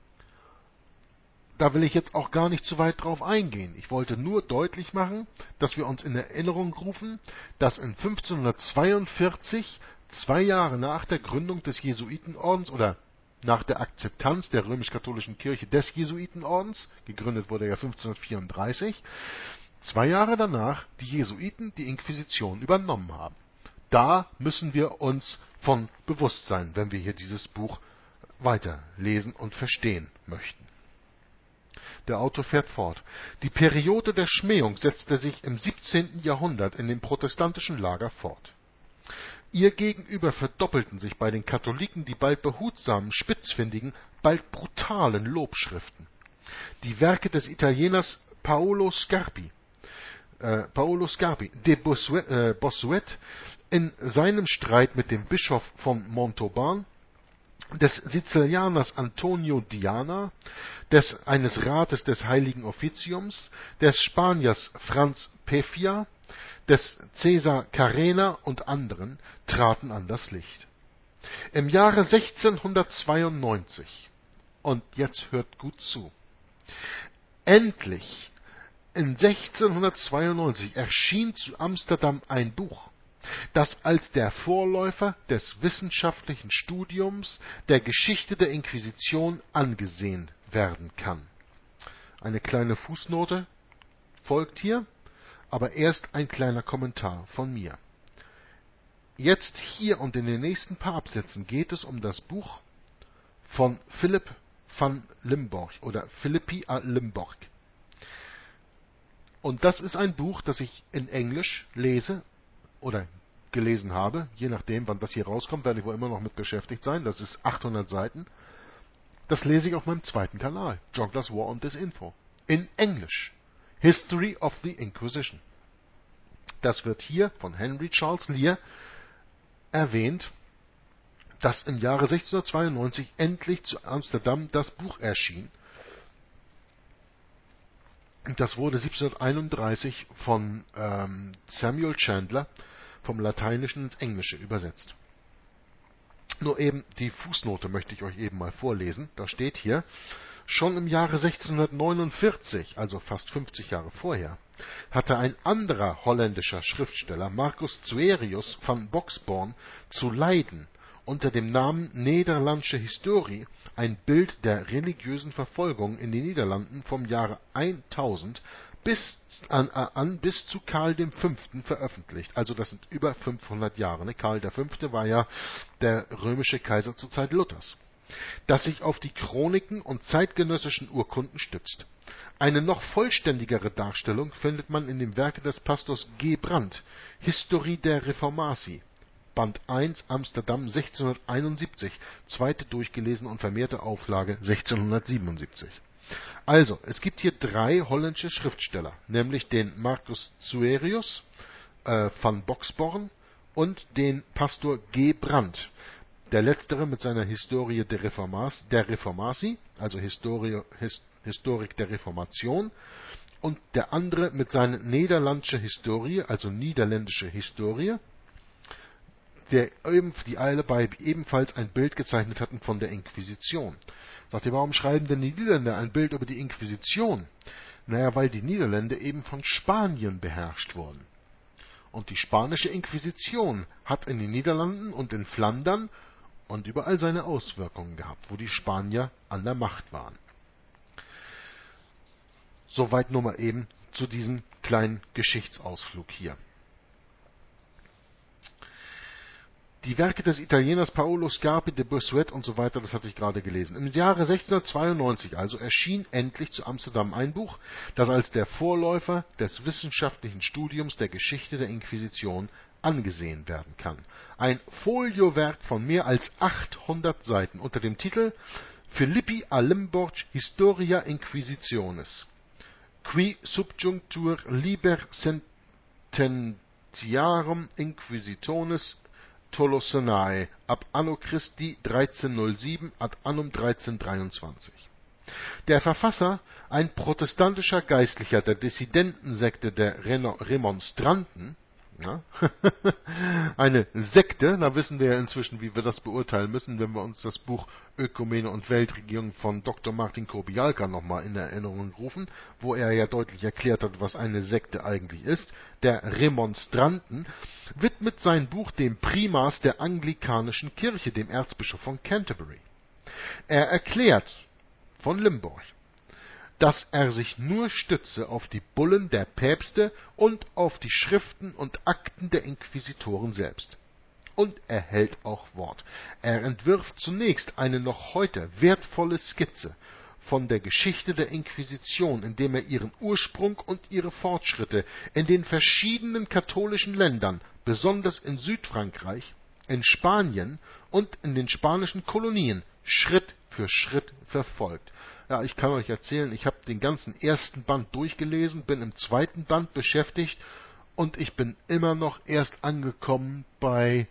Da will ich jetzt auch gar nicht zu weit drauf eingehen. Ich wollte nur deutlich machen, dass wir uns in Erinnerung rufen, dass in fünfzehnhundertzweiundvierzig, zwei Jahre nach der Gründung des Jesuitenordens oder nach der Akzeptanz der römisch-katholischen Kirche des Jesuitenordens, gegründet wurde er fünfzehnhundertvierunddreißig, zwei Jahre danach die Jesuiten die Inquisition übernommen haben. Da müssen wir uns von bewusst sein, wenn wir hier dieses Buch weiterlesen und verstehen möchten. Der Autor fährt fort. Die Periode der Schmähung setzte sich im siebzehnten Jahrhundert in dem protestantischen Lager fort. Ihr gegenüber verdoppelten sich bei den Katholiken die bald behutsamen, spitzfindigen, bald brutalen Lobschriften. Die Werke des Italieners Paolo Scarpi, äh, Paolo Scarpi de Bossuet, äh, Bossuet in seinem Streit mit dem Bischof von Montauban, des Sizilianers Antonio Diana, des eines Rates des Heiligen Offiziums, des Spaniers Franz Pefia, des Cäsar Carena und anderen traten an das Licht. Im Jahre sechzehnhundertzweiundneunzig, und jetzt hört gut zu, endlich in sechzehnhundertzweiundneunzig erschien zu Amsterdam ein Buch, das als der Vorläufer des wissenschaftlichen Studiums der Geschichte der Inquisition angesehen werden kann. Eine kleine Fußnote folgt hier, aber erst ein kleiner Kommentar von mir. Jetzt hier und in den nächsten paar Absätzen geht es um das Buch von Philip van Limborch oder Philippi à Limborch. Und das ist ein Buch, das ich in Englisch lese oder gelesen habe, je nachdem, wann das hier rauskommt, werde ich wohl immer noch mit beschäftigt sein. Das ist achthundert Seiten. Das lese ich auf meinem zweiten Kanal, Jogglers War on Disinfo, in Englisch. History of the Inquisition. Das wird hier von Henry Charles Lear erwähnt, dass im Jahre sechzehnhundertzweiundneunzig endlich zu Amsterdam das Buch erschien. Das wurde siebzehnhunderteinunddreißig von ähm, Samuel Chandler vom Lateinischen ins Englische übersetzt. Nur eben die Fußnote möchte ich euch eben mal vorlesen. Da steht hier: Schon im Jahre sechzehnhundertneunundvierzig, also fast fünfzig Jahre vorher, hatte ein anderer holländischer Schriftsteller, Marcus Suerius van Boxborn, zu Leiden unter dem Namen Nederlandsche Historie ein Bild der religiösen Verfolgung in den Niederlanden vom Jahre eintausend bis an, an bis zu Karl dem Fünften veröffentlicht. Also das sind über fünfhundert Jahre. Ne? Karl der Fünfte war ja der römische Kaiser zur Zeit Luthers. Das sich auf die Chroniken und zeitgenössischen Urkunden stützt. Eine noch vollständigere Darstellung findet man in dem Werke des Pastors G. Brandt, Historie der Reformatie, Band eins, Amsterdam sechzehnhunderteinundsiebzig, zweite durchgelesene und vermehrte Auflage sechzehnhundertsiebenundsiebzig. Also, es gibt hier drei holländische Schriftsteller, nämlich den Marcus Suerius äh, van Boxborn und den Pastor G. Brandt. Der letztere mit seiner Historie der, Reformas, der Reformatie, also Historie, His, Historik der Reformation, und der andere mit seiner Nederlandsche Historie, also niederländische Historie, der eben, die alle beide ebenfalls ein Bild gezeichnet hatten von der Inquisition. Sagt ihr, warum schreiben denn die Niederländer ein Bild über die Inquisition? Naja, weil die Niederländer eben von Spanien beherrscht wurden. Und die spanische Inquisition hat in den Niederlanden und in Flandern und überall seine Auswirkungen gehabt, wo die Spanier an der Macht waren. Soweit nur mal eben zu diesem kleinen Geschichtsausflug hier. Die Werke des Italieners Paolo Scarpi de Bossuet und so weiter, das hatte ich gerade gelesen. Im Jahre sechzehnhundertzweiundneunzig also erschien endlich zu Amsterdam ein Buch, das als der Vorläufer des wissenschaftlichen Studiums der Geschichte der Inquisition angesehen werden kann. Ein Foliowerk von mehr als achthundert Seiten unter dem Titel Philippi à Limborch Historia Inquisitionis, qui subjunctur liber sententiarum Inquisitonis Tolosenae ab Anno Christi dreizehnhundertsieben ad Annum dreizehnhundertdreiundzwanzig. Der Verfasser, ein protestantischer Geistlicher der Dissidentensekte der Remonstranten, ja, eine Sekte, da wissen wir ja inzwischen, wie wir das beurteilen müssen, wenn wir uns das Buch Ökumene und Weltregierung von Doktor Martin Kobialka nochmal in Erinnerung rufen, wo er ja deutlich erklärt hat, was eine Sekte eigentlich ist. Der Remonstranten widmet sein Buch dem Primas der anglikanischen Kirche, dem Erzbischof von Canterbury. Er erklärt von Limborch, dass er sich nur stütze auf die Bullen der Päpste und auf die Schriften und Akten der Inquisitoren selbst. Und er hält auch Wort. Er entwirft zunächst eine noch heute wertvolle Skizze von der Geschichte der Inquisition, indem er ihren Ursprung und ihre Fortschritte in den verschiedenen katholischen Ländern, besonders in Südfrankreich, in Spanien und in den spanischen Kolonien, Schritt für Schritt verfolgt. Ja, ich kann euch erzählen, ich habe den ganzen ersten Band durchgelesen, bin im zweiten Band beschäftigt und ich bin immer noch erst angekommen bei,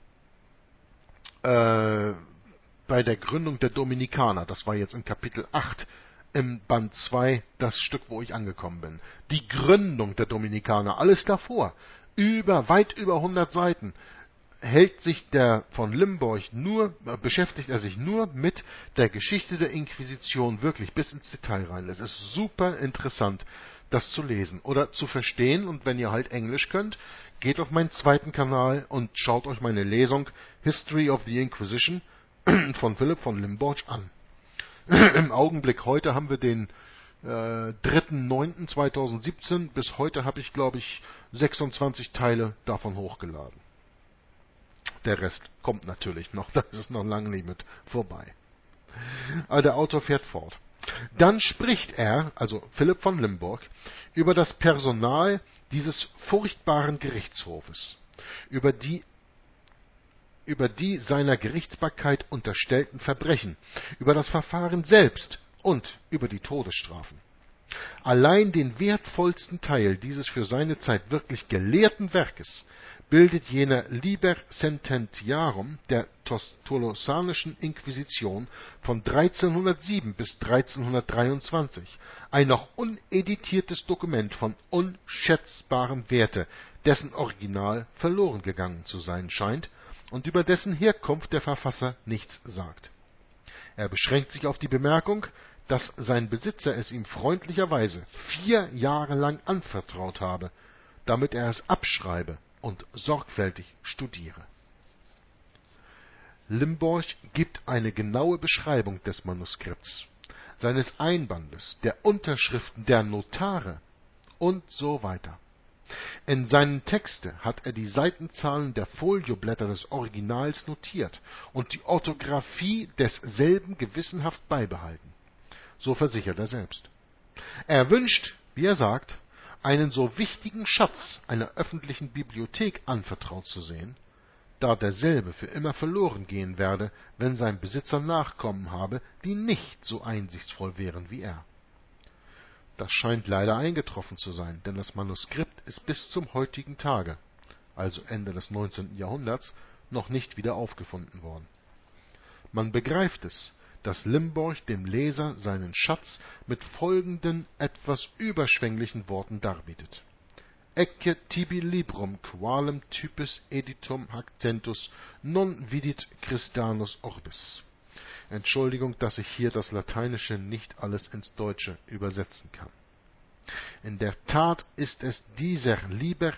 äh, bei der Gründung der Dominikaner. Das war jetzt in Kapitel acht im Band zwei das Stück, wo ich angekommen bin. Die Gründung der Dominikaner, alles davor, über, weit über hundert Seiten. Hält sich der von Limborch nur, beschäftigt er sich nur mit der Geschichte der Inquisition wirklich bis ins Detail rein. Es ist super interessant, das zu lesen oder zu verstehen, und wenn ihr halt Englisch könnt, geht auf meinen zweiten Kanal und schaut euch meine Lesung History of the Inquisition von Philipp von Limborch an. Im Augenblick heute haben wir den äh, dritten neunten zweitausendsiebzehn. Bis heute habe ich, glaube ich, sechsundzwanzig Teile davon hochgeladen. Der Rest kommt natürlich noch, das ist noch lange nicht mit vorbei. Aber der Autor fährt fort. Dann spricht er, also Philipp von Limburg, über das Personal dieses furchtbaren Gerichtshofes, über die, über die seiner Gerichtsbarkeit unterstellten Verbrechen, über das Verfahren selbst und über die Todesstrafen. Allein den wertvollsten Teil dieses für seine Zeit wirklich gelehrten Werkes bildet jener Liber Sententiarum der Tolosanischen Inquisition von dreizehnhundertsieben bis dreizehnhundertdreiundzwanzig, ein noch uneditiertes Dokument von unschätzbarem Werte, dessen Original verloren gegangen zu sein scheint und über dessen Herkunft der Verfasser nichts sagt. Er beschränkt sich auf die Bemerkung, dass sein Besitzer es ihm freundlicherweise vier Jahre lang anvertraut habe, damit er es abschreibe und sorgfältig studiere. Limburg gibt eine genaue Beschreibung des Manuskripts, seines Einbandes, der Unterschriften der Notare und so weiter. In seinen Texte hat er die Seitenzahlen der Folioblätter des Originals notiert und die Orthographie desselben gewissenhaft beibehalten. So versichert er selbst. Er wünscht, wie er sagt, einen so wichtigen Schatz einer öffentlichen Bibliothek anvertraut zu sehen, da derselbe für immer verloren gehen werde, wenn sein Besitzer Nachkommen habe, die nicht so einsichtsvoll wären wie er. Das scheint leider eingetroffen zu sein, denn das Manuskript ist bis zum heutigen Tage, also Ende des neunzehnten Jahrhunderts, noch nicht wieder aufgefunden worden. Man begreift es, dass Limburg dem Leser seinen Schatz mit folgenden etwas überschwänglichen Worten darbietet: Ecce tibi librum qualem typus editum hactentus non vidit Christianus orbis. Entschuldigung, dass ich hier das Lateinische nicht alles ins Deutsche übersetzen kann. In der Tat ist es dieser Liber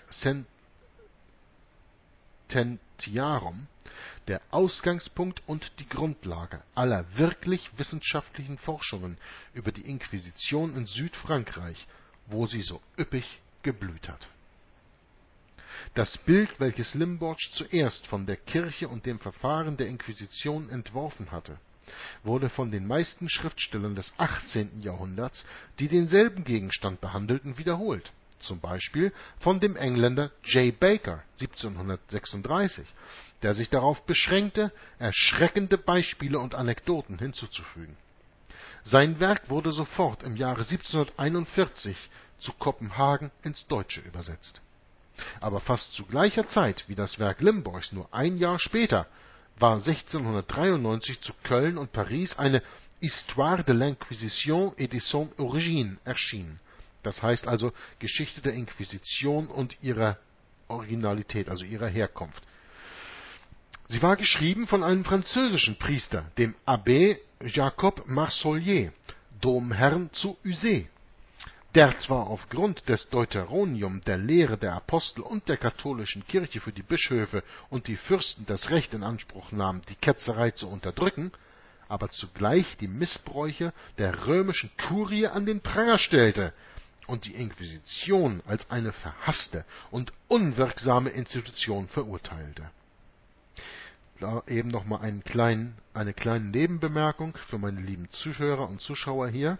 Sententiarum der Ausgangspunkt und die Grundlage aller wirklich wissenschaftlichen Forschungen über die Inquisition in Südfrankreich, wo sie so üppig geblüht hat. Das Bild, welches Limburg zuerst von der Kirche und dem Verfahren der Inquisition entworfen hatte, wurde von den meisten Schriftstellern des achtzehnten Jahrhunderts, die denselben Gegenstand behandelten, wiederholt. Zum Beispiel von dem Engländer J. Baker siebzehnhundertsechsunddreißig, der sich darauf beschränkte, erschreckende Beispiele und Anekdoten hinzuzufügen. Sein Werk wurde sofort im Jahre siebzehnhunderteinundvierzig zu Kopenhagen ins Deutsche übersetzt. Aber fast zu gleicher Zeit wie das Werk Limburgs, nur ein Jahr später, war sechzehnhundertdreiundneunzig zu Köln und Paris eine Histoire de l'Inquisition et de son origine erschienen. Das heißt also Geschichte der Inquisition und ihrer Originalität, also ihrer Herkunft. Sie war geschrieben von einem französischen Priester, dem Abbé Jacob Marsollier, Domherrn zu Uzès, der zwar aufgrund des Deuteronium, der Lehre der Apostel und der katholischen Kirche für die Bischöfe und die Fürsten das Recht in Anspruch nahm, die Ketzerei zu unterdrücken, aber zugleich die Missbräuche der römischen Kurie an den Pranger stellte und die Inquisition als eine verhasste und unwirksame Institution verurteilte. Da eben noch mal einen kleinen, eine kleine Nebenbemerkung für meine lieben Zuhörer und Zuschauer hier.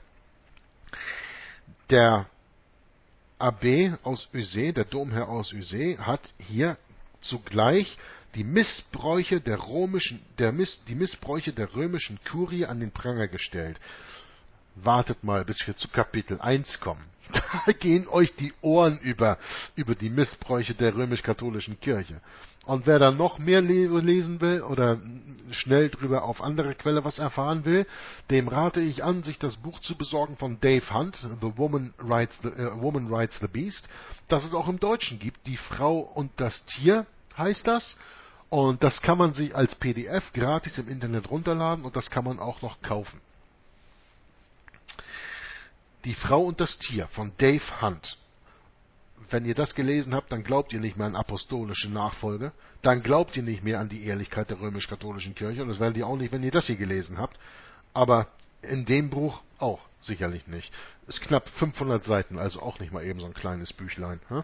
Der Abbé aus Uzès, der Domherr aus Uzès, hat hier zugleich die Missbräuche der römischen, der Miss, die Missbräuche der römischen Kurie an den Pranger gestellt. Wartet mal, bis wir zu Kapitel eins kommen. Da gehen euch die Ohren über, über die Missbräuche der römisch-katholischen Kirche. Und wer dann noch mehr lesen will oder schnell drüber auf andere Quelle was erfahren will, dem rate ich an, sich das Buch zu besorgen von Dave Hunt, The Woman Rides the, uh, Woman Rides the Beast, das es auch im Deutschen gibt. Die Frau und das Tier heißt das. Und das kann man sich als P D F gratis im Internet runterladen und das kann man auch noch kaufen. Die Frau und das Tier von Dave Hunt. Wenn ihr das gelesen habt, dann glaubt ihr nicht mehr an apostolische Nachfolge, dann glaubt ihr nicht mehr an die Ehrlichkeit der römisch-katholischen Kirche und das werdet ihr auch nicht, wenn ihr das hier gelesen habt. Aber In dem Buch auch sicherlich nicht. Ist knapp fünfhundert Seiten, also auch nicht mal eben so ein kleines Büchlein. Hm?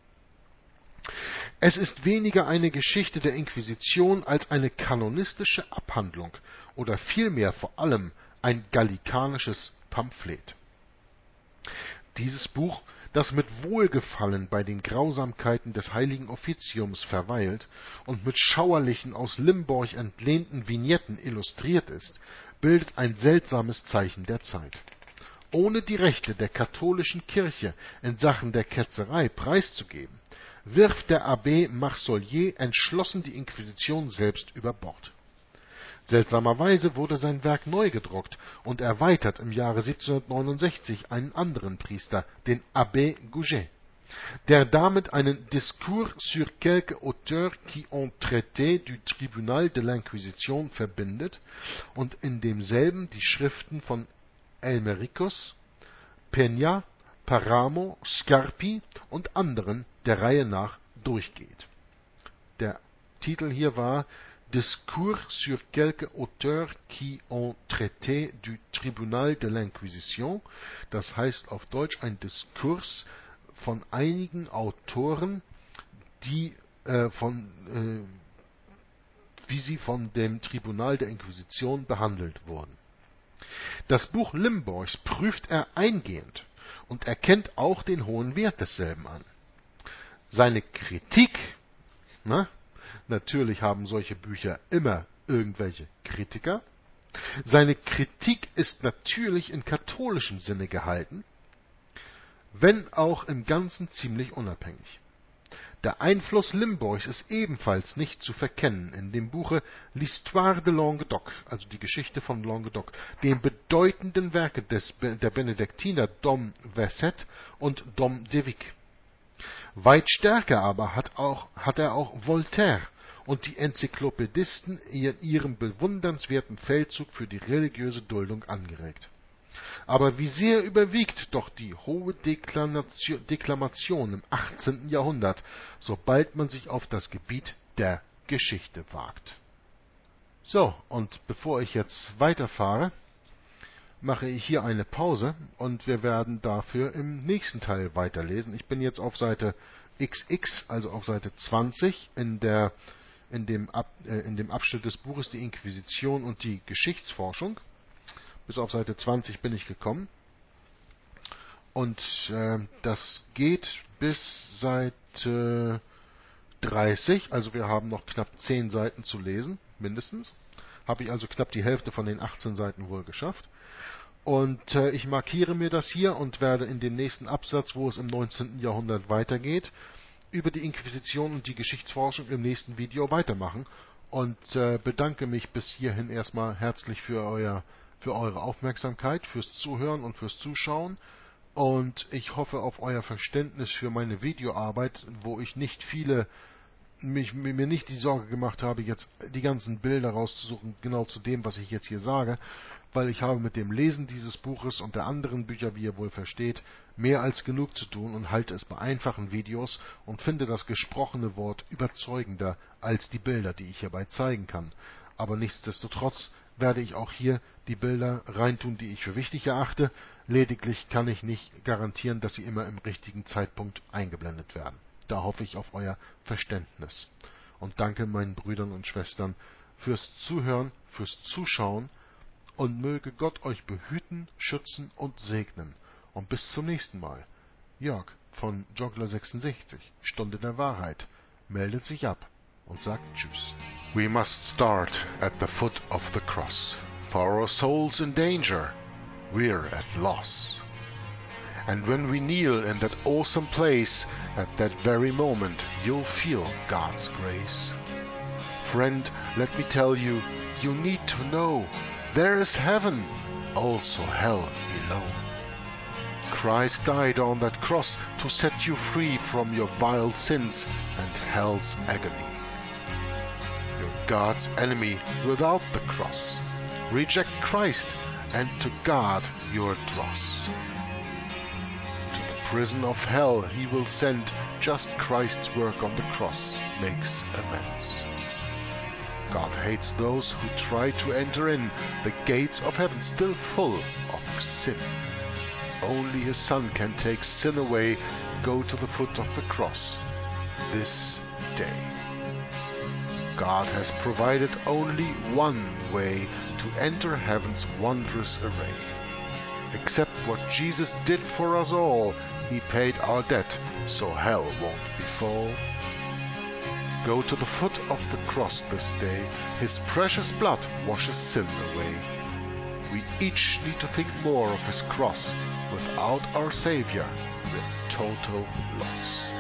Es ist weniger eine Geschichte der Inquisition als eine kanonistische Abhandlung oder vielmehr vor allem ein gallikanisches Pamphlet. Dieses Buch, das mit Wohlgefallen bei den Grausamkeiten des Heiligen Offiziums verweilt und mit schauerlichen, aus Limborch entlehnten Vignetten illustriert ist, bildet ein seltsames Zeichen der Zeit. Ohne die Rechte der katholischen Kirche in Sachen der Ketzerei preiszugeben, wirft der Abbé Marsollier entschlossen die Inquisition selbst über Bord. Seltsamerweise wurde sein Werk neu gedruckt und erweitert im Jahre siebzehnhundertneunundsechzig einen anderen Priester, den Abbé Gouget, der damit einen Discours sur quelques auteurs qui ont traité du Tribunal de l'Inquisition verbindet und in demselben die Schriften von Elmericus, Peña, Paramo, Scarpi und anderen der Reihe nach durchgeht. Der Titel hier war Discours sur quelques auteurs qui ont traité du Tribunal de l'Inquisition, das heißt auf Deutsch ein Diskurs von einigen Autoren, die äh, von äh, wie sie von dem Tribunal der Inquisition behandelt wurden. Das Buch Limborchs prüft er eingehend und erkennt auch den hohen Wert desselben an. Seine Kritik, na, natürlich haben solche Bücher immer irgendwelche Kritiker, seine Kritik ist natürlich in katholischem Sinne gehalten, wenn auch im Ganzen ziemlich unabhängig. Der Einfluss Limborchs ist ebenfalls nicht zu verkennen in dem Buche L'Histoire de Languedoc, also die Geschichte von Languedoc, dem bedeutenden Werke des, der Benediktiner Dom Verset und Dom de Vic. Weit stärker aber hat, auch, hat er auch Voltaire und die Enzyklopädisten in ihrem bewundernswerten Feldzug für die religiöse Duldung angeregt. Aber wie sehr überwiegt doch die hohe Deklamation im achtzehnten Jahrhundert, sobald man sich auf das Gebiet der Geschichte wagt. So, und bevor ich jetzt weiterfahre, mache ich hier eine Pause und wir werden dafür im nächsten Teil weiterlesen. Ich bin jetzt auf Seite X X, also auf Seite zwanzig, in, der, in, dem, Ab, äh, in dem Abschnitt des Buches Die Inquisition und die Geschichtsforschung. Bis auf Seite zwanzig bin ich gekommen. Und äh, das geht bis Seite dreißig, also wir haben noch knapp zehn Seiten zu lesen, mindestens. Habe ich also knapp die Hälfte von den achtzehn Seiten wohl geschafft. Und äh, ich markiere mir das hier und werde in dem nächsten Absatz, wo es im neunzehnten Jahrhundert weitergeht, über die Inquisition und die Geschichtsforschung im nächsten Video weitermachen. Und äh, bedanke mich bis hierhin erstmal herzlich für euer für eure Aufmerksamkeit, fürs Zuhören und fürs Zuschauen. Und ich hoffe auf euer Verständnis für meine Videoarbeit, wo ich nicht viele, mich, mir nicht die Sorge gemacht habe, jetzt die ganzen Bilder rauszusuchen, genau zu dem, was ich jetzt hier sage, weil ich habe mit dem Lesen dieses Buches und der anderen Bücher, wie ihr wohl versteht, mehr als genug zu tun und halte es bei einfachen Videos und finde das gesprochene Wort überzeugender als die Bilder, die ich hierbei zeigen kann. Aber nichtsdestotrotz werde ich auch hier die Bilder reintun, die ich für wichtig erachte. Lediglich kann ich nicht garantieren, dass sie immer im richtigen Zeitpunkt eingeblendet werden. Da hoffe ich auf euer Verständnis. Und danke meinen Brüdern und Schwestern fürs Zuhören, fürs Zuschauen und möge Gott euch behüten, schützen und segnen. Und bis zum nächsten Mal. Jörg von Joggler sechsundsechzig, Stunde der Wahrheit, meldet sich ab und sagt Tschüss. We must start at the foot of the cross. For our souls in danger, we're at loss. And when we kneel in that awesome place, at that very moment, you'll feel God's grace. Friend, let me tell you, you need to know, there is heaven, also hell below. Christ died on that cross to set you free from your vile sins and hell's agony. You're God's enemy without the cross. Reject Christ, and to God you're dross. To the prison of hell he will send, just Christ's work on the cross makes amends. God hates those who try to enter in, the gates of heaven still full of sin. Only His Son can take sin away. Go to the foot of the cross this day. God has provided only one way to enter heaven's wondrous array. Accept what Jesus did for us all. He paid our debt, so hell won't befall. Go to the foot of the cross this day. His precious blood washes sin away. We each need to think more of His cross. Without our Savior, we're total loss.